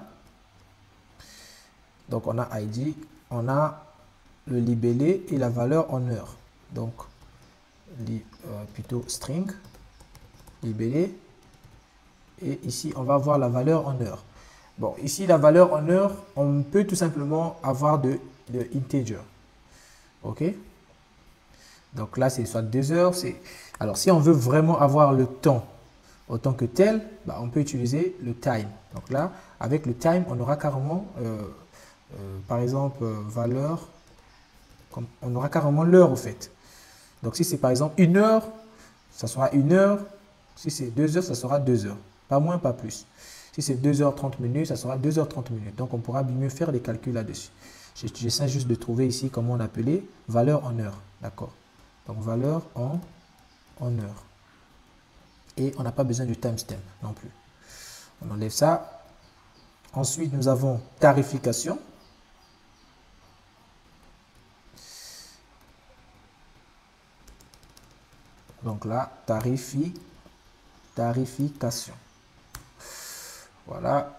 Donc, on a I D, on a le libellé et la valeur en heure. Donc, li, euh, plutôt string, libellé. Et ici, on va avoir la valeur en heure. Bon, ici, la valeur en heure, on peut tout simplement avoir de, de integer. OK? Donc là, c'est soit deux heures. Alors, si on veut vraiment avoir le temps autant que tel, bah, on peut utiliser le time. Donc là, avec le time, on aura carrément, euh, euh, par exemple, euh, valeur, comme, on aura carrément l'heure au fait. Donc si c'est par exemple une heure, ça sera une heure. Si c'est deux heures, ça sera deux heures. Pas moins, pas plus. Si c'est deux heures trente minutes, ça sera deux heures trente minutes. Donc on pourra mieux faire les calculs là-dessus. J'essaie juste de trouver ici comment on appelait valeur en heure. D'accord. Donc valeur en, en heure. Et on n'a pas besoin du timestamp non plus. On enlève ça. Ensuite, nous avons tarification. Donc là, tarifi, tarification. Voilà.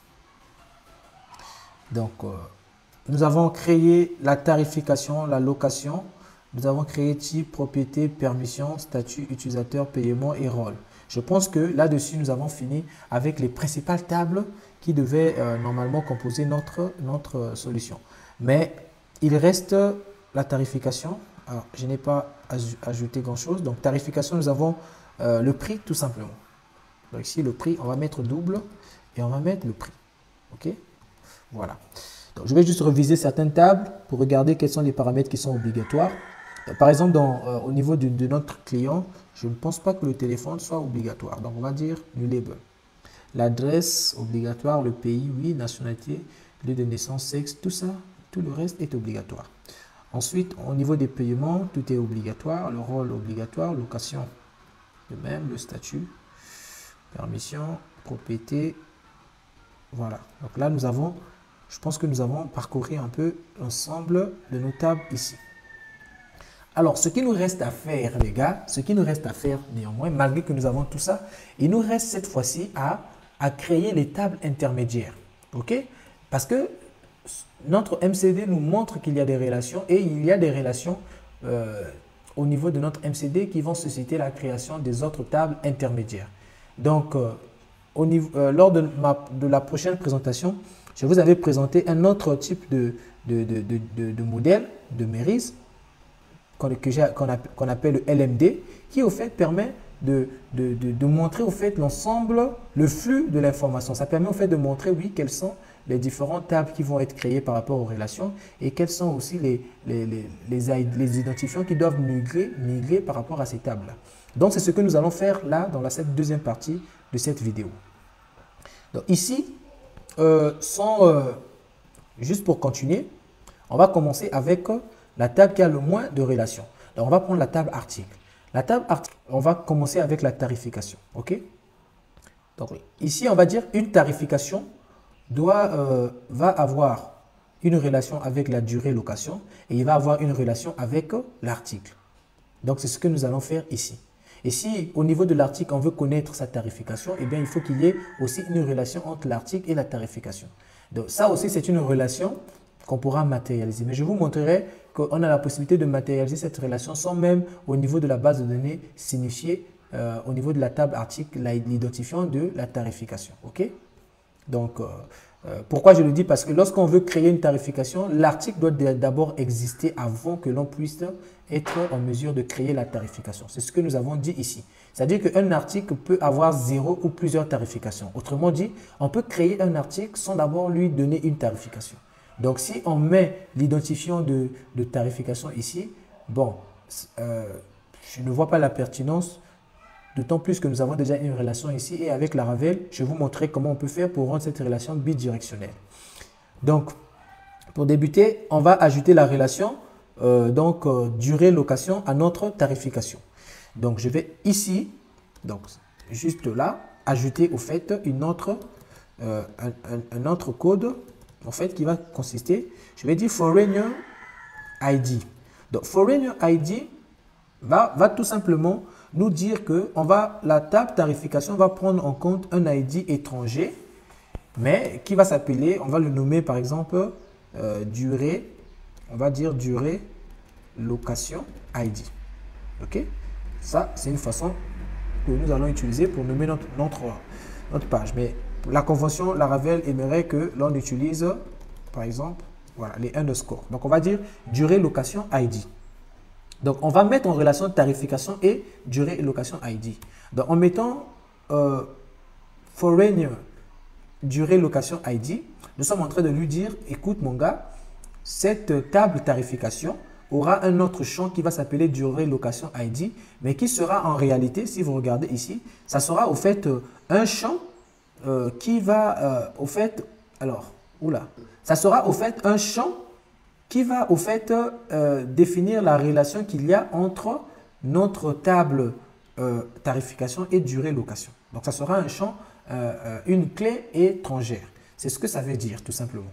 Donc, euh, nous avons créé la tarification, la location. Nous avons créé type, propriété, permission, statut, utilisateur, paiement et rôle. Je pense que là-dessus, nous avons fini avec les principales tables qui devaient euh, normalement composer notre, notre euh, solution. Mais il reste la tarification. Alors, je n'ai pas ajouté grand-chose. Donc, tarification, nous avons euh, le prix tout simplement. Donc ici, le prix, on va mettre double et on va mettre le prix. OK? Voilà. Donc, je vais juste reviser certaines tables pour regarder quels sont les paramètres qui sont obligatoires. Par exemple, dans, euh, au niveau de, de notre client, je ne pense pas que le téléphone soit obligatoire. Donc, on va dire nullable. L'adresse obligatoire, le pays, oui, nationalité, lieu de naissance, sexe, tout ça, tout le reste est obligatoire. Ensuite, au niveau des paiements, tout est obligatoire. Le rôle obligatoire, location de même, le statut, permission, propriété. Voilà. Donc là, nous avons, je pense que nous avons parcouru un peu l'ensemble de nos tables ici. Alors, ce qui nous reste à faire, les gars, ce qui nous reste à faire néanmoins, malgré que nous avons tout ça, il nous reste cette fois-ci à, à créer les tables intermédiaires. OK? Parce que notre M C D nous montre qu'il y a des relations et il y a des relations euh, au niveau de notre M C D qui vont susciter la création des autres tables intermédiaires. Donc, euh, au niveau, euh, lors de, ma, de la prochaine présentation, je vous avais présenté un autre type de, de, de, de, de, de modèle de Merise qu'on appelle le L M D, qui au fait permet de, de, de, de montrer au fait l'ensemble, le flux de l'information. Ça permet au fait de montrer, oui, quelles sont les différentes tables qui vont être créées par rapport aux relations et quels sont aussi les, les, les, les, les identifiants qui doivent migrer, migrer par rapport à ces tables-là. Donc, c'est ce que nous allons faire là dans la cette deuxième partie de cette vidéo. Donc, ici, euh, sans, euh, juste pour continuer, on va commencer avec la table qui a le moins de relations. Donc, on va prendre la table article. La table article, on va commencer avec la tarification. OK? Donc, ici, on va dire une tarification doit, euh, va avoir une relation avec la durée location et il va avoir une relation avec l'article. Donc, c'est ce que nous allons faire ici. Et si au niveau de l'article, on veut connaître sa tarification, eh bien, il faut qu'il y ait aussi une relation entre l'article et la tarification. Donc, ça aussi, c'est une relation qu'on pourra matérialiser. Mais je vous montrerai qu'on a la possibilité de matérialiser cette relation sans même, au niveau de la base de données, signifier euh, au niveau de la table article l'identifiant de la tarification. OK? Donc, euh, euh, pourquoi je le dis? Parce que lorsqu'on veut créer une tarification, l'article doit d'abord exister avant que l'on puisse être en mesure de créer la tarification. C'est ce que nous avons dit ici. C'est-à-dire qu'un article peut avoir zéro ou plusieurs tarifications. Autrement dit, on peut créer un article sans d'abord lui donner une tarification. Donc, si on met l'identifiant de, de tarification ici, bon, euh, je ne vois pas la pertinence, d'autant plus que nous avons déjà une relation ici. Et avec Laravel, je vais vous montrer comment on peut faire pour rendre cette relation bidirectionnelle. Donc, pour débuter, on va ajouter la relation euh, donc euh, durée location à notre tarification. Donc, je vais ici, donc juste là, ajouter au fait une autre, euh, un, un, un autre code en fait, qui va consister, je vais dire foreigner I D. Donc, foreigner I D va, va tout simplement nous dire que on va, la table tarification va prendre en compte un I D étranger, mais qui va s'appeler, on va le nommer par exemple, euh, durée, on va dire durée location I D. OK? Ça, c'est une façon que nous allons utiliser pour nommer notre, notre, notre page. Mais la convention Laravel aimerait que l'on utilise, par exemple, voilà, les underscores. Donc, on va dire durée location I D. Donc, on va mettre en relation tarification et durée et location I D. Donc, en mettant euh, foreigner durée location I D, nous sommes en train de lui dire, écoute mon gars, cette table tarification aura un autre champ qui va s'appeler durée location I D, mais qui sera en réalité, si vous regardez ici, ça sera au fait euh, un champ euh, qui va euh, au fait, alors, oula, ça sera au fait un champ qui va au fait euh, définir la relation qu'il y a entre notre table euh, tarification et durée location. Donc, ça sera un champ, euh, euh, une clé étrangère. C'est ce que ça veut dire, tout simplement.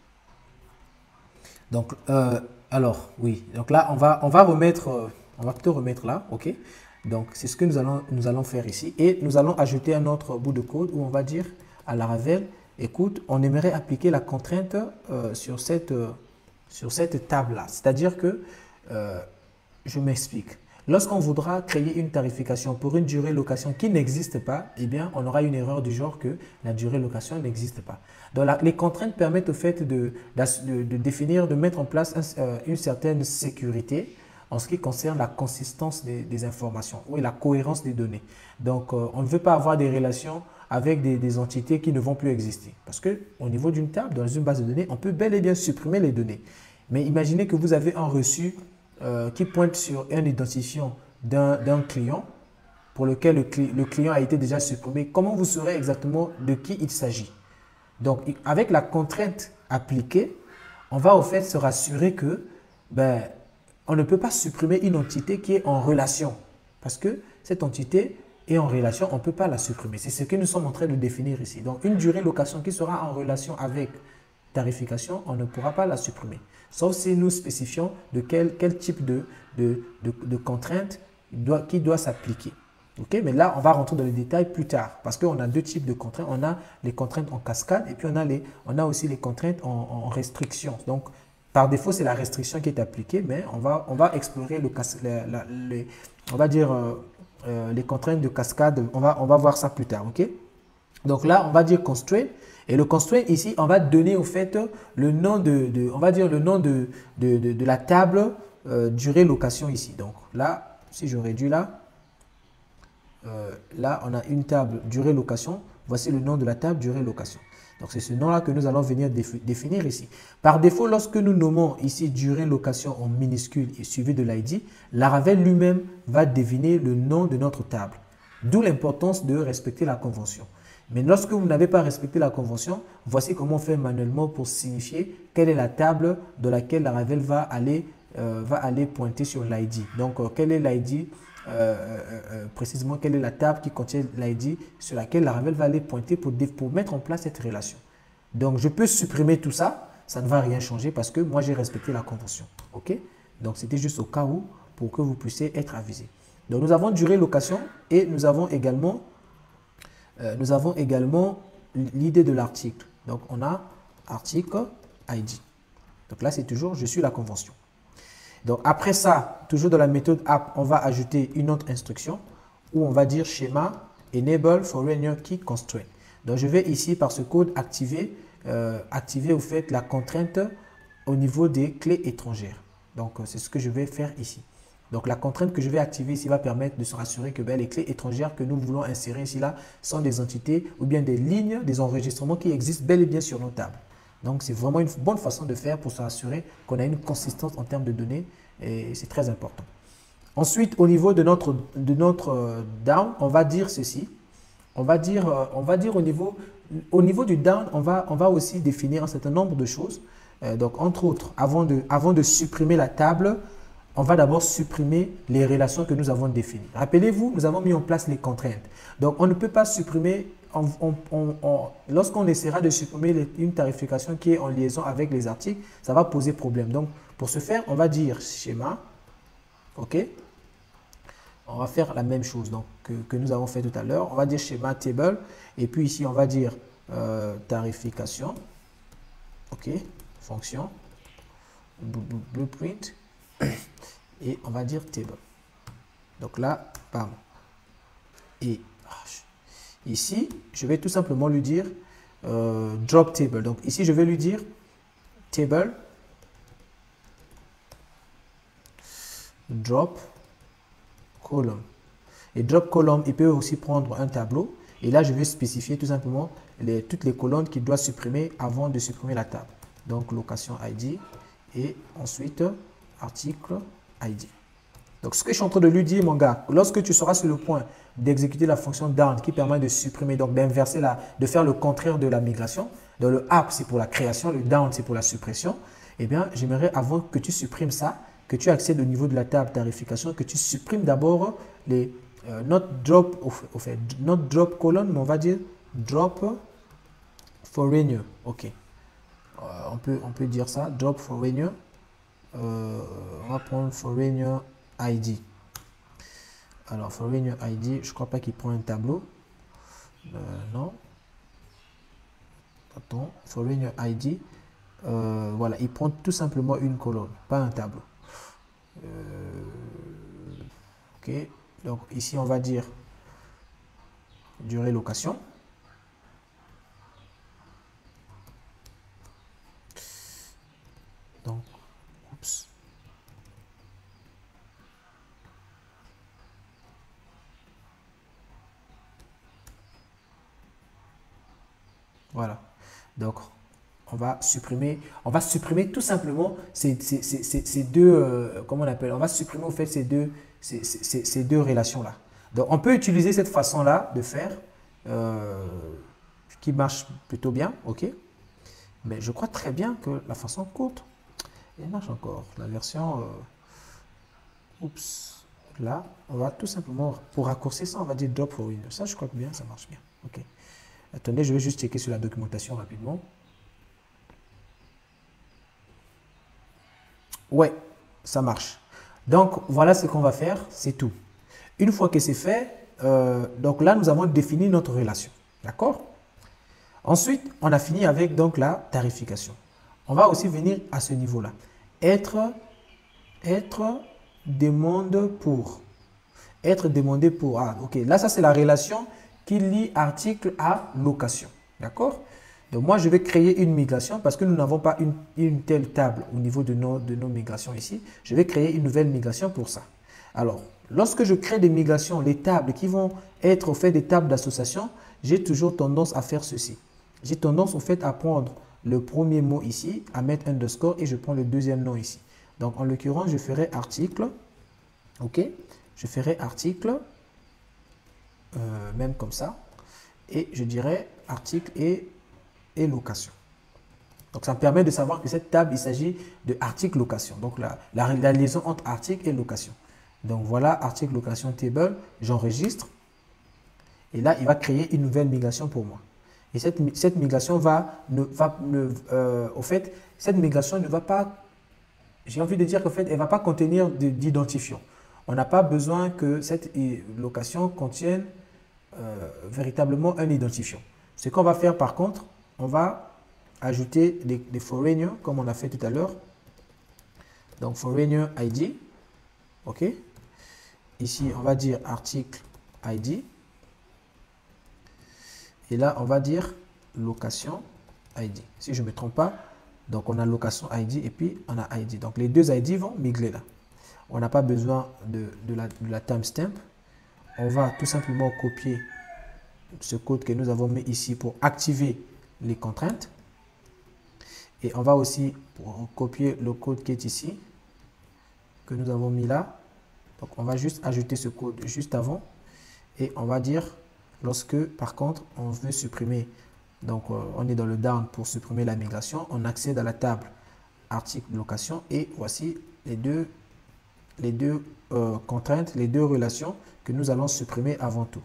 Donc, euh, alors, oui. Donc là, on va, on va remettre, euh, on va plutôt remettre là, ok. Donc, c'est ce que nous allons, nous allons faire ici. Et nous allons ajouter un autre bout de code où on va dire à Laravel, écoute, on aimerait appliquer la contrainte euh, sur cette... Euh, sur cette table-là. C'est-à-dire que, euh, je m'explique, lorsqu'on voudra créer une tarification pour une durée location qui n'existe pas, eh bien, on aura une erreur du genre que la durée location n'existe pas. Donc, la, les contraintes permettent au fait de, de, de définir, de mettre en place un, euh, une certaine sécurité en ce qui concerne la consistance des, des informations ou la cohérence des données. Donc, euh, on ne veut pas avoir des relations avec des, des entités qui ne vont plus exister. Parce qu'au niveau d'une table, dans une base de données, on peut bel et bien supprimer les données. Mais imaginez que vous avez un reçu euh, qui pointe sur un identifiant d'un client pour lequel le, cli le client a été déjà supprimé. Comment vous saurez exactement de qui il s'agit? Donc, avec la contrainte appliquée, on va au fait se rassurer que ben, on ne peut pas supprimer une entité qui est en relation. Parce que cette entité est en relation, on ne peut pas la supprimer. C'est ce que nous sommes en train de définir ici. Donc, une durée location qui sera en relation avec tarification, on ne pourra pas la supprimer. Sauf si nous spécifions de quel, quel type de, de, de, de contrainte doit, qui doit s'appliquer. Okay? Mais là, on va rentrer dans les détails plus tard parce qu'on a deux types de contraintes. On a les contraintes en cascade et puis on a, les, on a aussi les contraintes en, en restriction. Donc, par défaut, c'est la restriction qui est appliquée, mais on va, on va explorer le, la, la, les, on va dire, euh, euh, les contraintes de cascade. On va, on va voir ça plus tard. Ok? Donc là, on va dire constraint. Et le constraint ici, on va donner au fait le nom de, de on va dire le nom de, de, de, de la table euh, durée location ici. Donc là, si je réduis là, euh, là on a une table durée location. Voici le nom de la table durée location. Donc c'est ce nom-là que nous allons venir définir ici. Par défaut, lorsque nous nommons ici durée location en minuscule et suivi de l'I D, Laravel lui-même va deviner le nom de notre table. D'où l'importance de respecter la convention. Mais lorsque vous n'avez pas respecté la convention, voici comment on fait manuellement pour signifier quelle est la table dans laquelle Laravel va aller, euh, va aller pointer sur l'I D. Donc, euh, quel est l'I D, euh, euh, euh, précisément, quelle est la table qui contient l'I D sur laquelle Laravel va aller pointer pour, pour mettre en place cette relation. Donc, je peux supprimer tout ça, ça ne va rien changer parce que moi, j'ai respecté la convention. OK? Donc, c'était juste au cas où pour que vous puissiez être avisé. Donc, nous avons durée location et nous avons également Euh, nous avons également l'idée de l'article. Donc, on a article I D. Donc là, c'est toujours je suis la convention. Donc, après ça, toujours dans la méthode app, on va ajouter une autre instruction où on va dire schéma enable foreigner key constraint. Donc, je vais ici, par ce code, activer, euh, activer au fait la contrainte au niveau des clés étrangères. Donc, c'est ce que je vais faire ici. Donc, la contrainte que je vais activer ici va permettre de se rassurer que ben, les clés étrangères que nous voulons insérer ici là sont des entités ou bien des lignes, des enregistrements qui existent bel et bien sur nos tables. Donc, c'est vraiment une bonne façon de faire pour s'assurer qu'on a une consistance en termes de données et c'est très important. Ensuite, au niveau de notre, de notre down, on va dire ceci. On va dire, on va dire au, niveau, au niveau du down, on va, on va aussi définir un certain nombre de choses. Euh, donc, entre autres, avant de, avant de supprimer la table, on va d'abord supprimer les relations que nous avons définies. Rappelez-vous, nous avons mis en place les contraintes. Donc, on ne peut pas supprimer, on, on, on, on, lorsqu'on essaiera de supprimer les, une tarification qui est en liaison avec les articles, ça va poser problème. Donc, pour ce faire, on va dire schéma, ok. On va faire la même chose donc, que, que nous avons fait tout à l'heure. On va dire schéma table, et puis ici, on va dire euh, tarification, ok, fonction, blueprint, et on va dire table. Donc là, bam. Et ici, je vais tout simplement lui dire euh, drop table. Donc ici, je vais lui dire table drop column. Et drop column, il peut aussi prendre un tableau. Et là, je vais spécifier tout simplement les, toutes les colonnes qu'il doit supprimer avant de supprimer la table. Donc, location I D et ensuite article I D. Donc, ce que je suis en train de lui dire, mon gars, lorsque tu seras sur le point d'exécuter la fonction down qui permet de supprimer, donc d'inverser la, de faire le contraire de la migration. Donc, le up, c'est pour la création, le down, c'est pour la suppression. Eh bien, j'aimerais avant que tu supprimes ça, que tu accèdes au niveau de la table tarification, que tu supprimes d'abord les euh, not drop, au fait, au fait, not drop column, mais on va dire drop foreigner. Ok. Euh, on, peut, on peut dire ça, drop foreigner. Euh, on va prendre foreigner I D. Alors, foreigner I D, je ne crois pas qu'il prend un tableau. Euh, non. Attends, foreigner I D. Euh, voilà, il prend tout simplement une colonne, pas un tableau. Euh, ok, donc ici on va dire durée location. Donc, oups. Voilà, donc on va supprimer, on va supprimer tout simplement ces, ces, ces, ces deux, euh, comment on appelle, on va supprimer au fait ces deux, ces, ces, ces deux relations-là. Donc on peut utiliser cette façon-là de faire, euh, qui marche plutôt bien, ok. Mais je crois très bien que la façon courte, elle marche encore. La version, euh, oups, là, on va tout simplement, pour raccourcir ça, on va dire drop for window. Ça, je crois que bien, ça marche bien, ok. Attendez, je vais juste checker sur la documentation rapidement. Ouais, ça marche. Donc, voilà ce qu'on va faire, c'est tout. Une fois que c'est fait, euh, donc là, nous avons défini notre relation. D'accord? Ensuite, on a fini avec donc la tarification. On va aussi venir à ce niveau-là. Être, être demande pour. Être demandé pour. Ah, ok. Là, ça, c'est la relation qui lie article à location. D'accord? Donc, moi, je vais créer une migration parce que nous n'avons pas une, une telle table au niveau de nos, de nos migrations ici. Je vais créer une nouvelle migration pour ça. Alors, lorsque je crée des migrations, les tables qui vont être au fait des tables d'association, j'ai toujours tendance à faire ceci. J'ai tendance au fait à prendre le premier mot ici, à mettre underscore et je prends le deuxième nom ici. Donc, en l'occurrence, je ferai article. OK? Je ferai article, euh, même comme ça. Et je dirais article et, et location. Donc, ça me permet de savoir que cette table, il s'agit de article location. Donc, la, la, la liaison entre article et location. Donc, voilà, article location table. J'enregistre. Et là, il va créer une nouvelle migration pour moi. Et cette, cette migration va, ne, va ne, euh, au fait, cette migration ne va pas, j'ai envie de dire qu'en fait, elle ne va pas contenir d'identifiant. On n'a pas besoin que cette location contienne euh, véritablement un identifiant. Ce qu'on va faire par contre, on va ajouter des, des foreigner comme on a fait tout à l'heure. Donc foreigner I D, ok. Ici, on va dire article I D. Et là, on va dire location I D. Si je ne me trompe pas, donc on a location I D et puis on a I D. Donc les deux I D vont migrer là. On n'a pas besoin de, de la, de la timestamp. On va tout simplement copier ce code que nous avons mis ici pour activer les contraintes. Et on va aussi copier le code qui est ici, que nous avons mis là. Donc on va juste ajouter ce code juste avant. Et on va dire, lorsque par contre on veut supprimer, donc euh, on est dans le down pour supprimer la migration, on accède à la table article location et voici les deux, les deux euh, contraintes, les deux relations que nous allons supprimer avant tout.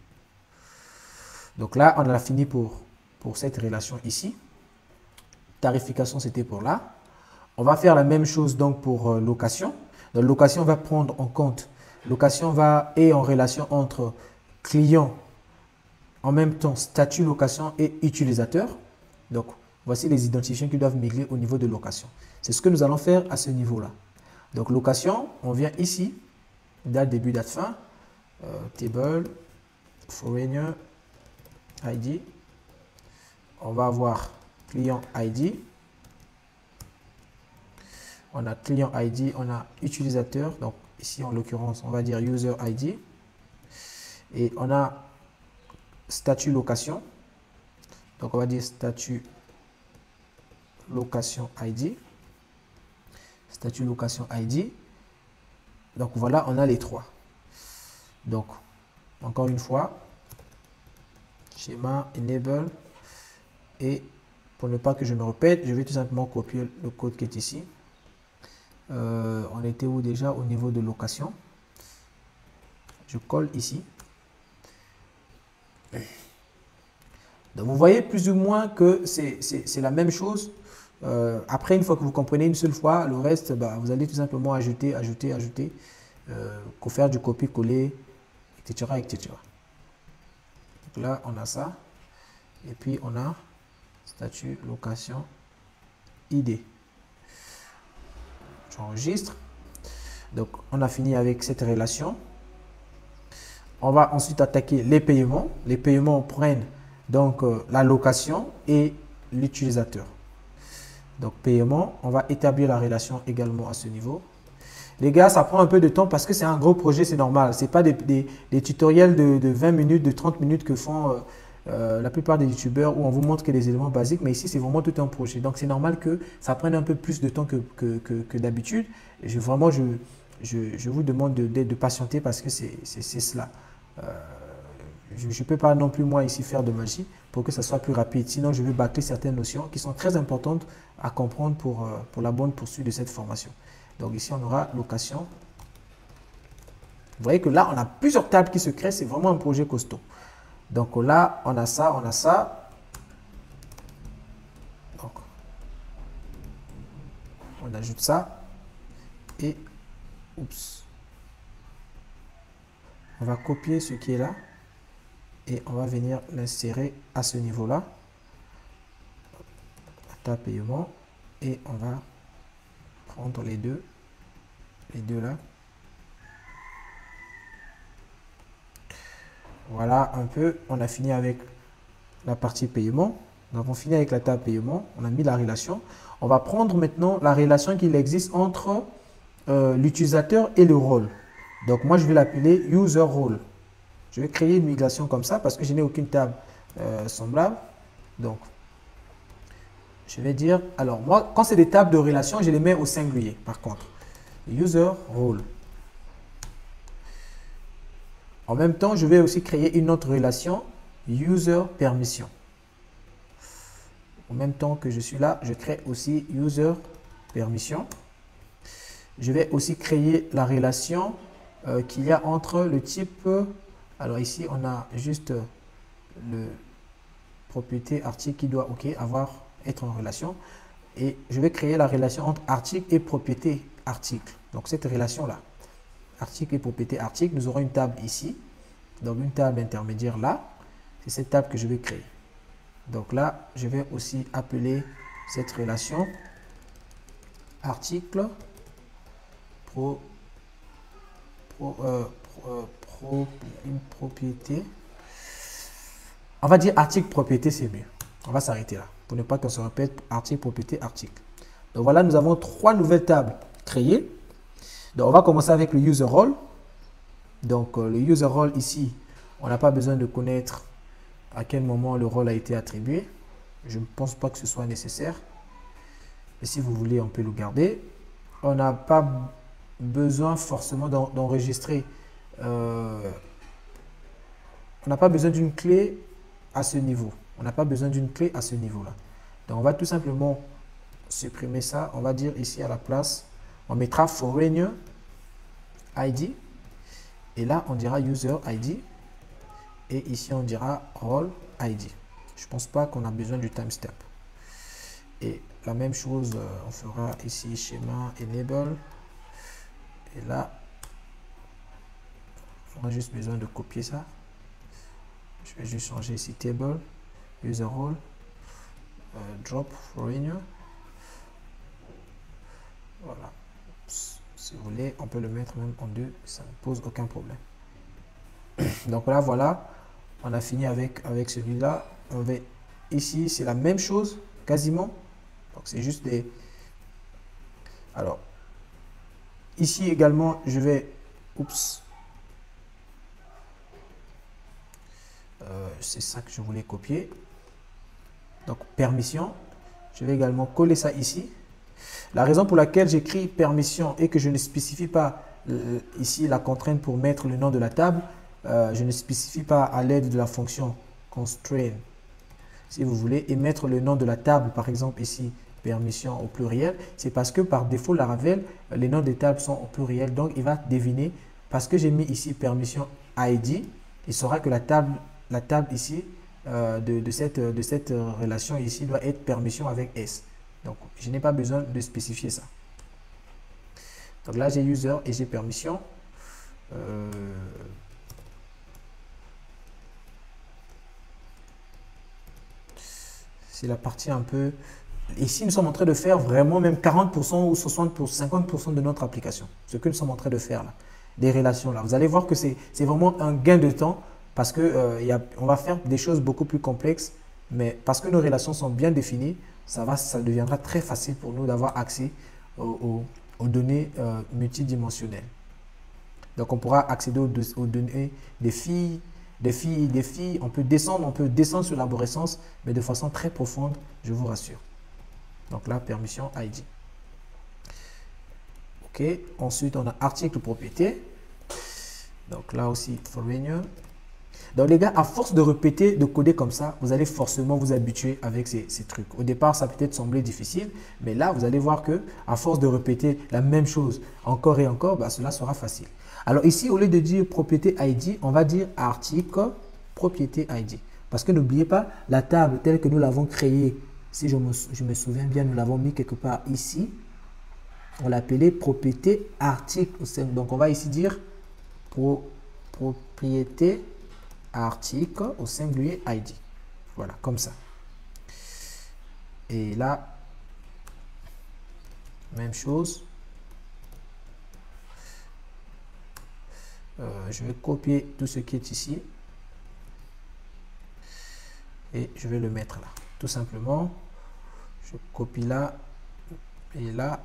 Donc là, on a fini pour, pour cette relation ici. Tarification, c'était pour là. On va faire la même chose donc pour euh, location. Donc location va prendre en compte, location va est en relation entre client, en même temps statut location et utilisateur. Donc voici les identifiants qui doivent migrer au niveau de location. C'est ce que nous allons faire à ce niveau-là. Donc location, on vient ici, date début, date fin, euh, table, foreigner, I D. On va avoir client I D. On a client I D, on a utilisateur. Donc ici en l'occurrence, on va dire user I D. Et on a statut location. Donc on va dire statut location I D. Statut location I D. Donc voilà, on a les trois. Donc, encore une fois, schéma, enable. Et pour ne pas que je me répète, je vais tout simplement copier le code qui est ici. Euh, on était où déjà au niveau de location? Je colle ici. Donc vous voyez plus ou moins que c'est la même chose. Euh, après, une fois que vous comprenez une seule fois, le reste, bah, vous allez tout simplement ajouter, ajouter, ajouter, euh, faire du copier-coller, et cetera, et cetera. Donc là, on a ça. Et puis, on a statut location I D. J'enregistre. Donc, on a fini avec cette relation. On va ensuite attaquer les paiements. Les paiements prennent donc euh, la location et l'utilisateur. Donc, paiement, on va établir la relation également à ce niveau. Les gars, ça prend un peu de temps parce que c'est un gros projet, c'est normal. Ce n'est pas des, des, des tutoriels de, de vingt minutes, de trente minutes que font euh, euh, la plupart des youtubeurs où on vous montre que des éléments basiques. Mais ici, c'est vraiment tout un projet. Donc, c'est normal que ça prenne un peu plus de temps que, que, que, que d'habitude. Je, vraiment, je, je, je vous demande de, de, de patienter parce que c'est cela. Euh, je ne peux pas non plus, moi, ici, faire de magie pour que ça soit plus rapide. Sinon, je vais bâcler certaines notions qui sont très importantes à comprendre pour, euh, pour la bonne poursuite de cette formation. Donc ici, on aura location. Vous voyez que là, on a plusieurs tables qui se créent. C'est vraiment un projet costaud. Donc là, on a ça, on a ça. Donc, on ajoute ça. Et, oups. On va copier ce qui est là. Et on va venir l'insérer à ce niveau-là. Table paiement. Et on va prendre les deux. Les deux là. Voilà un peu. On a fini avec la partie paiement. Nous avons fini avec la table paiement. On a mis la relation. On va prendre maintenant la relation qu'il existe entre euh, l'utilisateur et le rôle. Donc moi, je vais l'appeler user role. Je vais créer une migration comme ça parce que je n'ai aucune table euh, semblable. Donc, je vais dire, alors moi, quand c'est des tables de relation, je les mets au singulier. Par contre, user role. En même temps, je vais aussi créer une autre relation, user permission. En même temps que je suis là, je crée aussi user permission. Je vais aussi créer la relation euh, qu'il y a entre le type. Alors ici, on a juste le propriété article qui doit ok, avoir, être en relation. Et je vais créer la relation entre article et propriété article. Donc cette relation-là, article et propriété article, nous aurons une table ici. Donc une table intermédiaire là. C'est cette table que je vais créer. Donc là, je vais aussi appeler cette relation article pro, pro, euh, pro, pro une propriété. On va dire article propriété, c'est mieux. On va s'arrêter là pour ne pas qu'on se répète article propriété article. Donc voilà, nous avons trois nouvelles tables créées. Donc on va commencer avec le user role. Donc euh, le user role ici, on n'a pas besoin de connaître à quel moment le rôle a été attribué. Je ne pense pas que ce soit nécessaire. Et si vous voulez, on peut le garder. On n'a pas besoin forcément d'enregistrer. Euh, on n'a pas besoin d'une clé à ce niveau. On n'a pas besoin d'une clé à ce niveau-là. Donc, on va tout simplement supprimer ça. On va dire ici à la place, on mettra foreigner I D. Et là, on dira user I D. Et ici, on dira role I D. Je ne pense pas qu'on a besoin du timestamp. Et la même chose, on fera ici schéma enable. Et là, on a juste besoin de copier ça. Je vais juste changer ici table, user role, euh, drop foreigner. Voilà. Si vous voulez, on peut le mettre même en deux, ça ne pose aucun problème. Donc là, voilà, on a fini avec, avec celui-là. On va ici, c'est la même chose, quasiment. Donc c'est juste des... Alors, ici également, je vais, oups, euh, c'est ça que je voulais copier. Donc, permission. Je vais également coller ça ici. La raison pour laquelle j'écris permission et que je ne spécifie pas euh, ici la contrainte pour mettre le nom de la table, euh, je ne spécifie pas à l'aide de la fonction constraint, si vous voulez, et mettre le nom de la table, par exemple ici, permission au pluriel, c'est parce que par défaut, Laravel, les noms des tables sont au pluriel, donc il va deviner, parce que j'ai mis ici permission I D, il saura que la table, la table ici, euh, de, de, cette, de cette relation ici doit être permission avec S. Donc, je n'ai pas besoin de spécifier ça. Donc là, j'ai user et j'ai permission. Euh, c'est la partie un peu... Ici, nous sommes en train de faire vraiment même quarante pour cent ou soixante pour cent, cinquante pour cent de notre application. Ce que nous sommes en train de faire là. Des relations là. Vous allez voir que c'est vraiment un gain de temps parce que euh, y a, on va faire des choses beaucoup plus complexes. Mais parce que nos relations sont bien définies, ça, va, ça deviendra très facile pour nous d'avoir accès aux, aux, aux données euh, multidimensionnelles. Donc, on pourra accéder aux, aux données des filles, des filles, des filles. On peut descendre, on peut descendre sur l'arborescence, mais de façon très profonde, je vous rassure. Donc là, permission I D. OK. Ensuite, on a article propriété. Donc là aussi, foreigner. Donc les gars, à force de répéter, de coder comme ça, vous allez forcément vous habituer avec ces, ces trucs. Au départ, ça peut être sembler difficile, mais là, vous allez voir que à force de répéter la même chose encore et encore, bah, cela sera facile. Alors ici, au lieu de dire propriété I D, on va dire article propriété I D. Parce que n'oubliez pas, la table telle que nous l'avons créée, si je me, je me souviens bien, nous l'avons mis quelque part ici. On l'appelait propriété article. Donc on va ici dire pro, propriété article au singulier I D. Voilà, comme ça. Et là, même chose. Euh, je vais copier tout ce qui est ici. Et je vais le mettre là. Tout simplement, je copie là et là.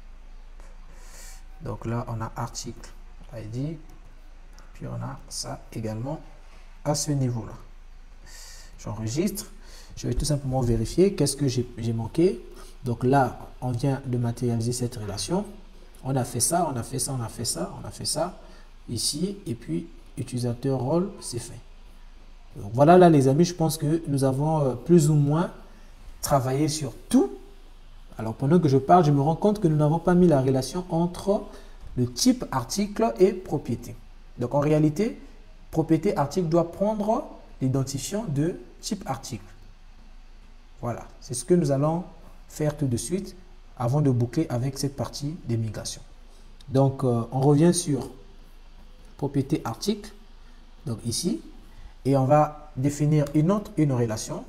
Donc là, on a article I D. Puis on a ça également à ce niveau-là. J'enregistre. Je vais tout simplement vérifier qu'est-ce que j'ai manqué. Donc là, on vient de matérialiser cette relation. On a fait ça, on a fait ça, on a fait ça, on a fait ça. Ici, et puis utilisateur rôle, c'est fait. Donc voilà là les amis, je pense que nous avons euh, plus ou moins travaillé sur tout. Alors pendant que je parle, je me rends compte que nous n'avons pas mis la relation entre le type article et propriété. Donc en réalité, propriété article doit prendre l'identifiant de type article. Voilà, c'est ce que nous allons faire tout de suite avant de boucler avec cette partie des migrations. Donc euh, on revient sur propriété article, donc ici, et on va définir une autre une relation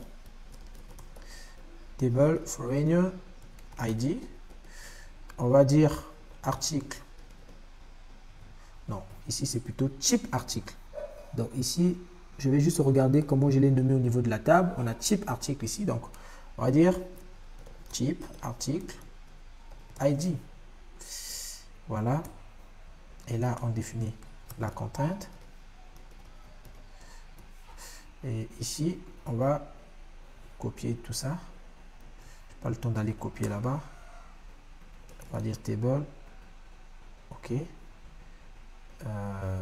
table foreigner I D. On va dire article, non, ici c'est plutôt type article. Donc ici, je vais juste regarder comment je l'ai nommé au niveau de la table. On a type article ici, donc on va dire type article I D. Voilà, et là on définit la contrainte. Et ici, on va copier tout ça. Je n'ai pas le temps d'aller copier là-bas. On va dire table. OK. Euh,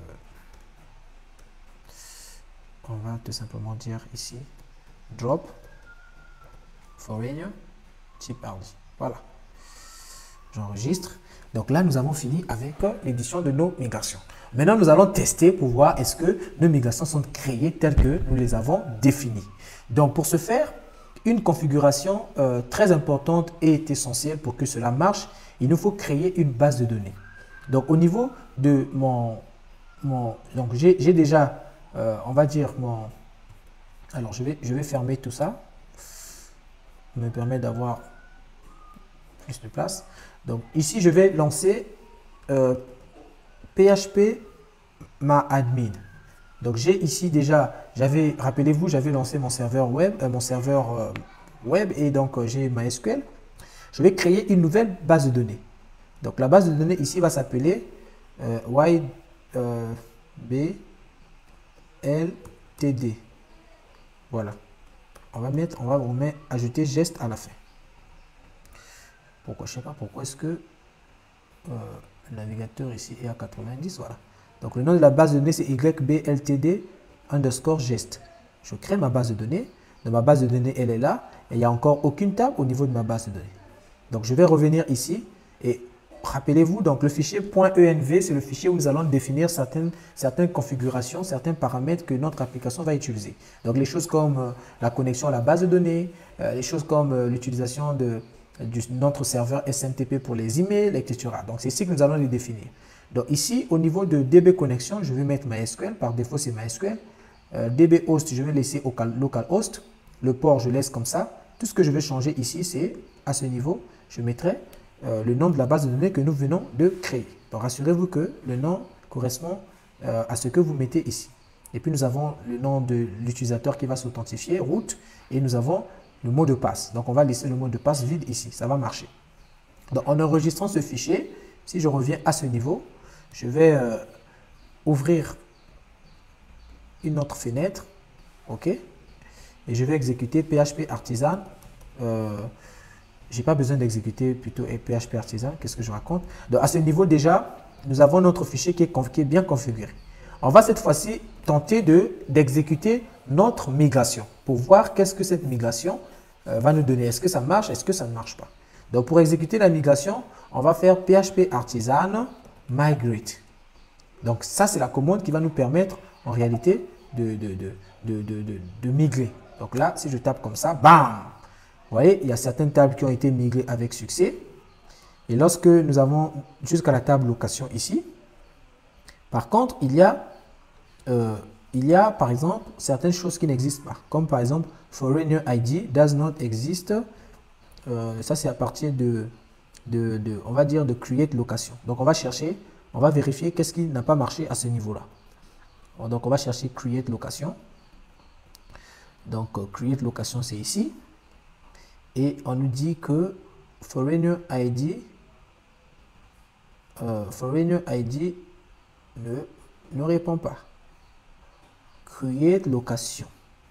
on va tout simplement dire ici drop foreigner type I D. Voilà. J'enregistre. Donc là, nous avons fini avec l'édition de nos migrations. Maintenant, nous allons tester pour voir est-ce que nos migrations sont créées telles que nous les avons définies. Donc, pour ce faire, une configuration euh, très importante est essentielle pour que cela marche. Il nous faut créer une base de données. Donc, au niveau de mon... mon donc, j'ai déjà, euh, on va dire, mon... Alors, je vais, je vais fermer tout ça. Ça me permet d'avoir plus de place. Donc, ici, je vais lancer euh, P H P ma admin. Donc, j'ai ici déjà, j'avais, rappelez-vous, j'avais lancé mon serveur web, euh, mon serveur euh, web et donc euh, j'ai MySQL. Je vais créer une nouvelle base de données. Donc la base de données ici va s'appeler euh, Y B L T D. Voilà. On va mettre, on va vous mettre, ajouter geste à la fin. Pourquoi? Je ne sais pas pourquoi est-ce que euh, le navigateur ici est à quatre-vingt-dix. Voilà. Donc le nom de la base de données c'est Y B L T D underscore geste. Je crée ma base de données. Dans ma base de données, elle est là. Et il n'y a encore aucune table au niveau de ma base de données. Donc je vais revenir ici et rappelez-vous, donc le fichier .env, c'est le fichier où nous allons définir certaines, certaines configurations, certains paramètres que notre application va utiliser. Donc les choses comme euh, la connexion à la base de données, euh, les choses comme euh, l'utilisation de, de notre serveur S M T P pour les emails, et cetera. Donc c'est ici que nous allons les définir. Donc ici, au niveau de D B connexion, je vais mettre MySQL. Par défaut, c'est MySQL. Euh, D B host, je vais laisser au localhost. Le port, je laisse comme ça. Tout ce que je vais changer ici, c'est à ce niveau, je mettrai Euh, le nom de la base de données que nous venons de créer. Donc, rassurez-vous que le nom correspond euh, à ce que vous mettez ici. Et puis, nous avons le nom de l'utilisateur qui va s'authentifier, route, et nous avons le mot de passe. Donc, on va laisser le mot de passe vide ici. Ça va marcher. Donc, en enregistrant ce fichier, si je reviens à ce niveau, je vais euh, ouvrir une autre fenêtre. OK? Et je vais exécuter P H P Artisan. Euh, Je n'ai pas besoin d'exécuter plutôt P H P Artisan. Qu'est-ce que je raconte? Donc, à ce niveau, déjà, nous avons notre fichier qui est, qui est bien configuré. On va cette fois-ci tenter d'exécuter notre migration pour voir qu'est-ce que cette migration euh, va nous donner. Est-ce que ça marche? Est-ce que ça ne marche pas? Donc, pour exécuter la migration, on va faire P H P Artisan migrate. Donc, ça, c'est la commande qui va nous permettre, en réalité, de, de, de, de, de, de, de migrer. Donc là, si je tape comme ça, bam! Vous voyez, il y a certaines tables qui ont été migrées avec succès. Et lorsque nous avons jusqu'à la table location ici, par contre, il y a, euh, il y a par exemple certaines choses qui n'existent pas. Comme par exemple, foreigner I D does not exist. Euh, ça, c'est à partir de, de, de, on va dire, de create location. Donc, on va chercher, on va vérifier qu'est-ce qui n'a pas marché à ce niveau-là. Donc, on va chercher create location. Donc, euh, create location, c'est ici. Et on nous dit que foreigner I D, euh, foreigner I D ne, ne répond pas. Create location.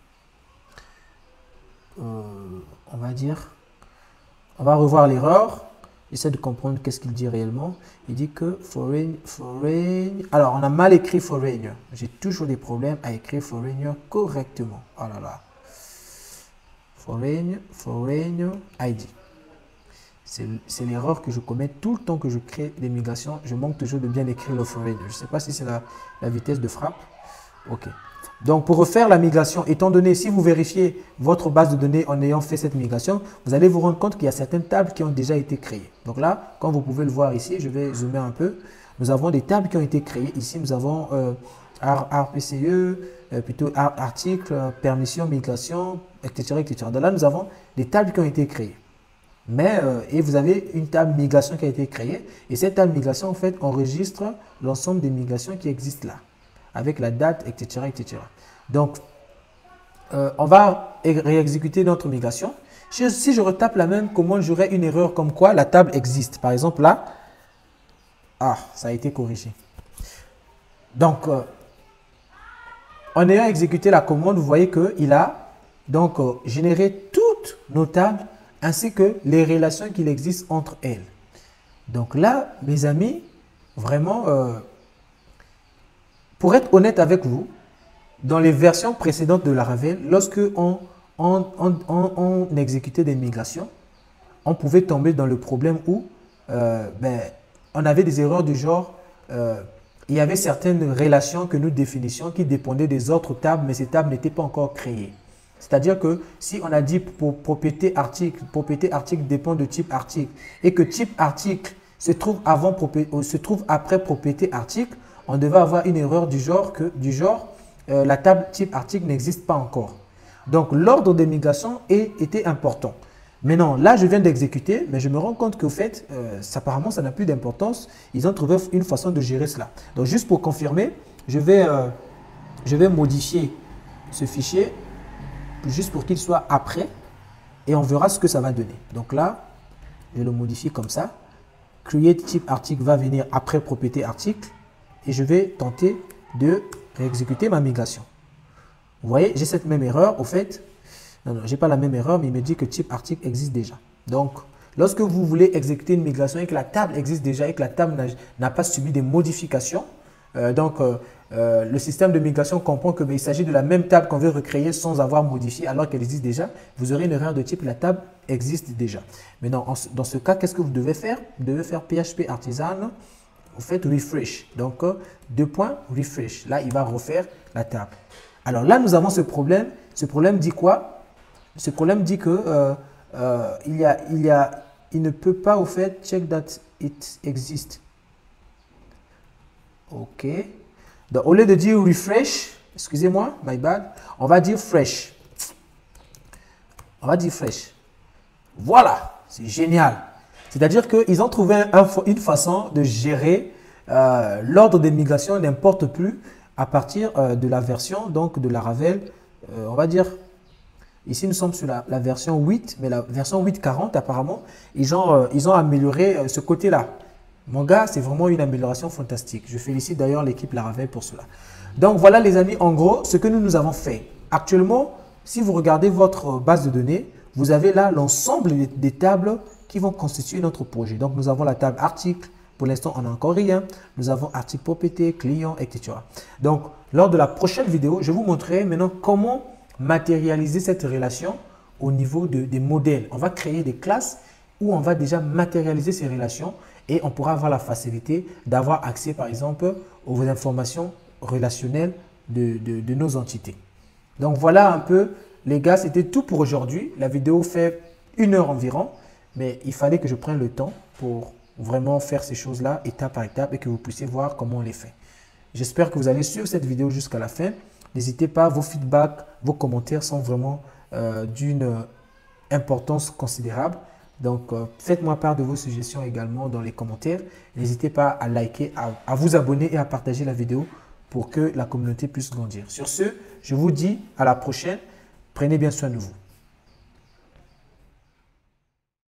Euh, on va dire, on va revoir l'erreur. J'essaie de comprendre qu'est-ce qu'il dit réellement. Il dit que foreign, foreign. Alors, on a mal écrit foreigner. J'ai toujours des problèmes à écrire foreigner correctement. Oh là là. Foreign, foreign I D. C'est l'erreur que je commets tout le temps que je crée des migrations. Je manque toujours de bien écrire le foreign. Je ne sais pas si c'est la, la vitesse de frappe. OK. Donc, pour refaire la migration, étant donné, si vous vérifiez votre base de données en ayant fait cette migration, vous allez vous rendre compte qu'il y a certaines tables qui ont déjà été créées. Donc là, comme vous pouvez le voir ici, je vais zoomer un peu. Nous avons des tables qui ont été créées. Ici, nous avons euh, R P C E, euh, plutôt article, permission, migration, et cetera, et cetera. Donc là, nous avons des tables qui ont été créées. Mais, euh, et vous avez une table migration qui a été créée. Et cette table migration, en fait, enregistre l'ensemble des migrations qui existent là, avec la date, et cetera, et cetera. Donc, euh, on va réexécuter notre migration. Si, si je retape la même commande, j'aurai une erreur comme quoi la table existe. Par exemple, là, ah, ça a été corrigé. Donc, euh, en ayant exécuté la commande, vous voyez qu'il a donc euh, généré toutes nos tables ainsi que les relations qu'il existe entre elles. Donc là, mes amis, vraiment, euh, pour être honnête avec vous, dans les versions précédentes de Laravel, lorsque on, on, on, on, on exécutait des migrations, on pouvait tomber dans le problème où euh, ben, on avait des erreurs du genre, euh, il y avait certaines relations que nous définissions qui dépendaient des autres tables, mais ces tables n'étaient pas encore créées. C'est-à-dire que si on a dit pour propriété article, propriété article dépend de type article, et que type article se trouve, avant, se trouve après propriété article, on devait avoir une erreur du genre que du genre euh, la table type article n'existe pas encore. Donc l'ordre des migrations est, était important. Maintenant, là, je viens d'exécuter, mais je me rends compte qu'au fait, euh, ça, apparemment, ça n'a plus d'importance. Ils ont trouvé une façon de gérer cela. Donc, juste pour confirmer, je vais, euh, je vais modifier ce fichier juste pour qu'il soit après et on verra ce que ça va donner. Donc là, je le modifie comme ça. create type article va venir après propriété article et je vais tenter de réexécuter ma migration. Vous voyez, j'ai cette même erreur. Au fait, non, non, j'ai pas la même erreur, mais il me dit que type article existe déjà. Donc, lorsque vous voulez exécuter une migration et que la table existe déjà et que la table n'a pas subi des modifications, euh, donc euh, euh, le système de migration comprend qu'il s'agit de la même table qu'on veut recréer sans avoir modifié alors qu'elle existe déjà, vous aurez une erreur de type la table existe déjà. Maintenant, en, dans ce cas, qu'est-ce que vous devez faire? Vous devez faire P H P artisan, vous faites refresh. Donc, euh, deux points, refresh. Là, il va refaire la table. Alors là, nous avons ce problème. Ce problème dit quoi? Ce problème dit que euh, euh, il, y a, il, y a, il ne peut pas, au fait, check that it exists. OK. Donc, au lieu de dire refresh, excusez-moi, my bad, on va dire fresh. On va dire fresh. Voilà, c'est génial. C'est-à-dire qu'ils ont trouvé un, une façon de gérer euh, l'ordre des migrations n'importe plus à partir euh, de la version donc de Laravel, euh, on va dire, ici nous sommes sur la, la version huit, mais la version huit point quarante apparemment, ils ont, euh, ils ont amélioré euh, ce côté-là. Mon gars, c'est vraiment une amélioration fantastique. Je félicite d'ailleurs l'équipe Laravel pour cela. Donc voilà les amis, en gros, ce que nous, nous avons fait. Actuellement, si vous regardez votre base de données, vous avez là l'ensemble des, des tables qui vont constituer notre projet. Donc nous avons la table article. Pour l'instant, on n'a encore rien. Nous avons article propriété, client, et cetera. Donc, lors de la prochaine vidéo, je vous montrerai maintenant comment matérialiser cette relation au niveau de, des modèles. On va créer des classes où on va déjà matérialiser ces relations et on pourra avoir la facilité d'avoir accès, par exemple, aux informations relationnelles de, de, de nos entités. Donc, voilà un peu, les gars, c'était tout pour aujourd'hui. La vidéo fait une heure environ, mais il fallait que je prenne le temps pour vraiment faire ces choses-là étape par étape et que vous puissiez voir comment on les fait. J'espère que vous allez suivre cette vidéo jusqu'à la fin. N'hésitez pas, vos feedbacks, vos commentaires sont vraiment euh, d'une importance considérable. Donc, euh, faites-moi part de vos suggestions également dans les commentaires. N'hésitez pas à liker, à, à vous abonner et à partager la vidéo pour que la communauté puisse grandir. Sur ce, je vous dis à la prochaine. Prenez bien soin de vous.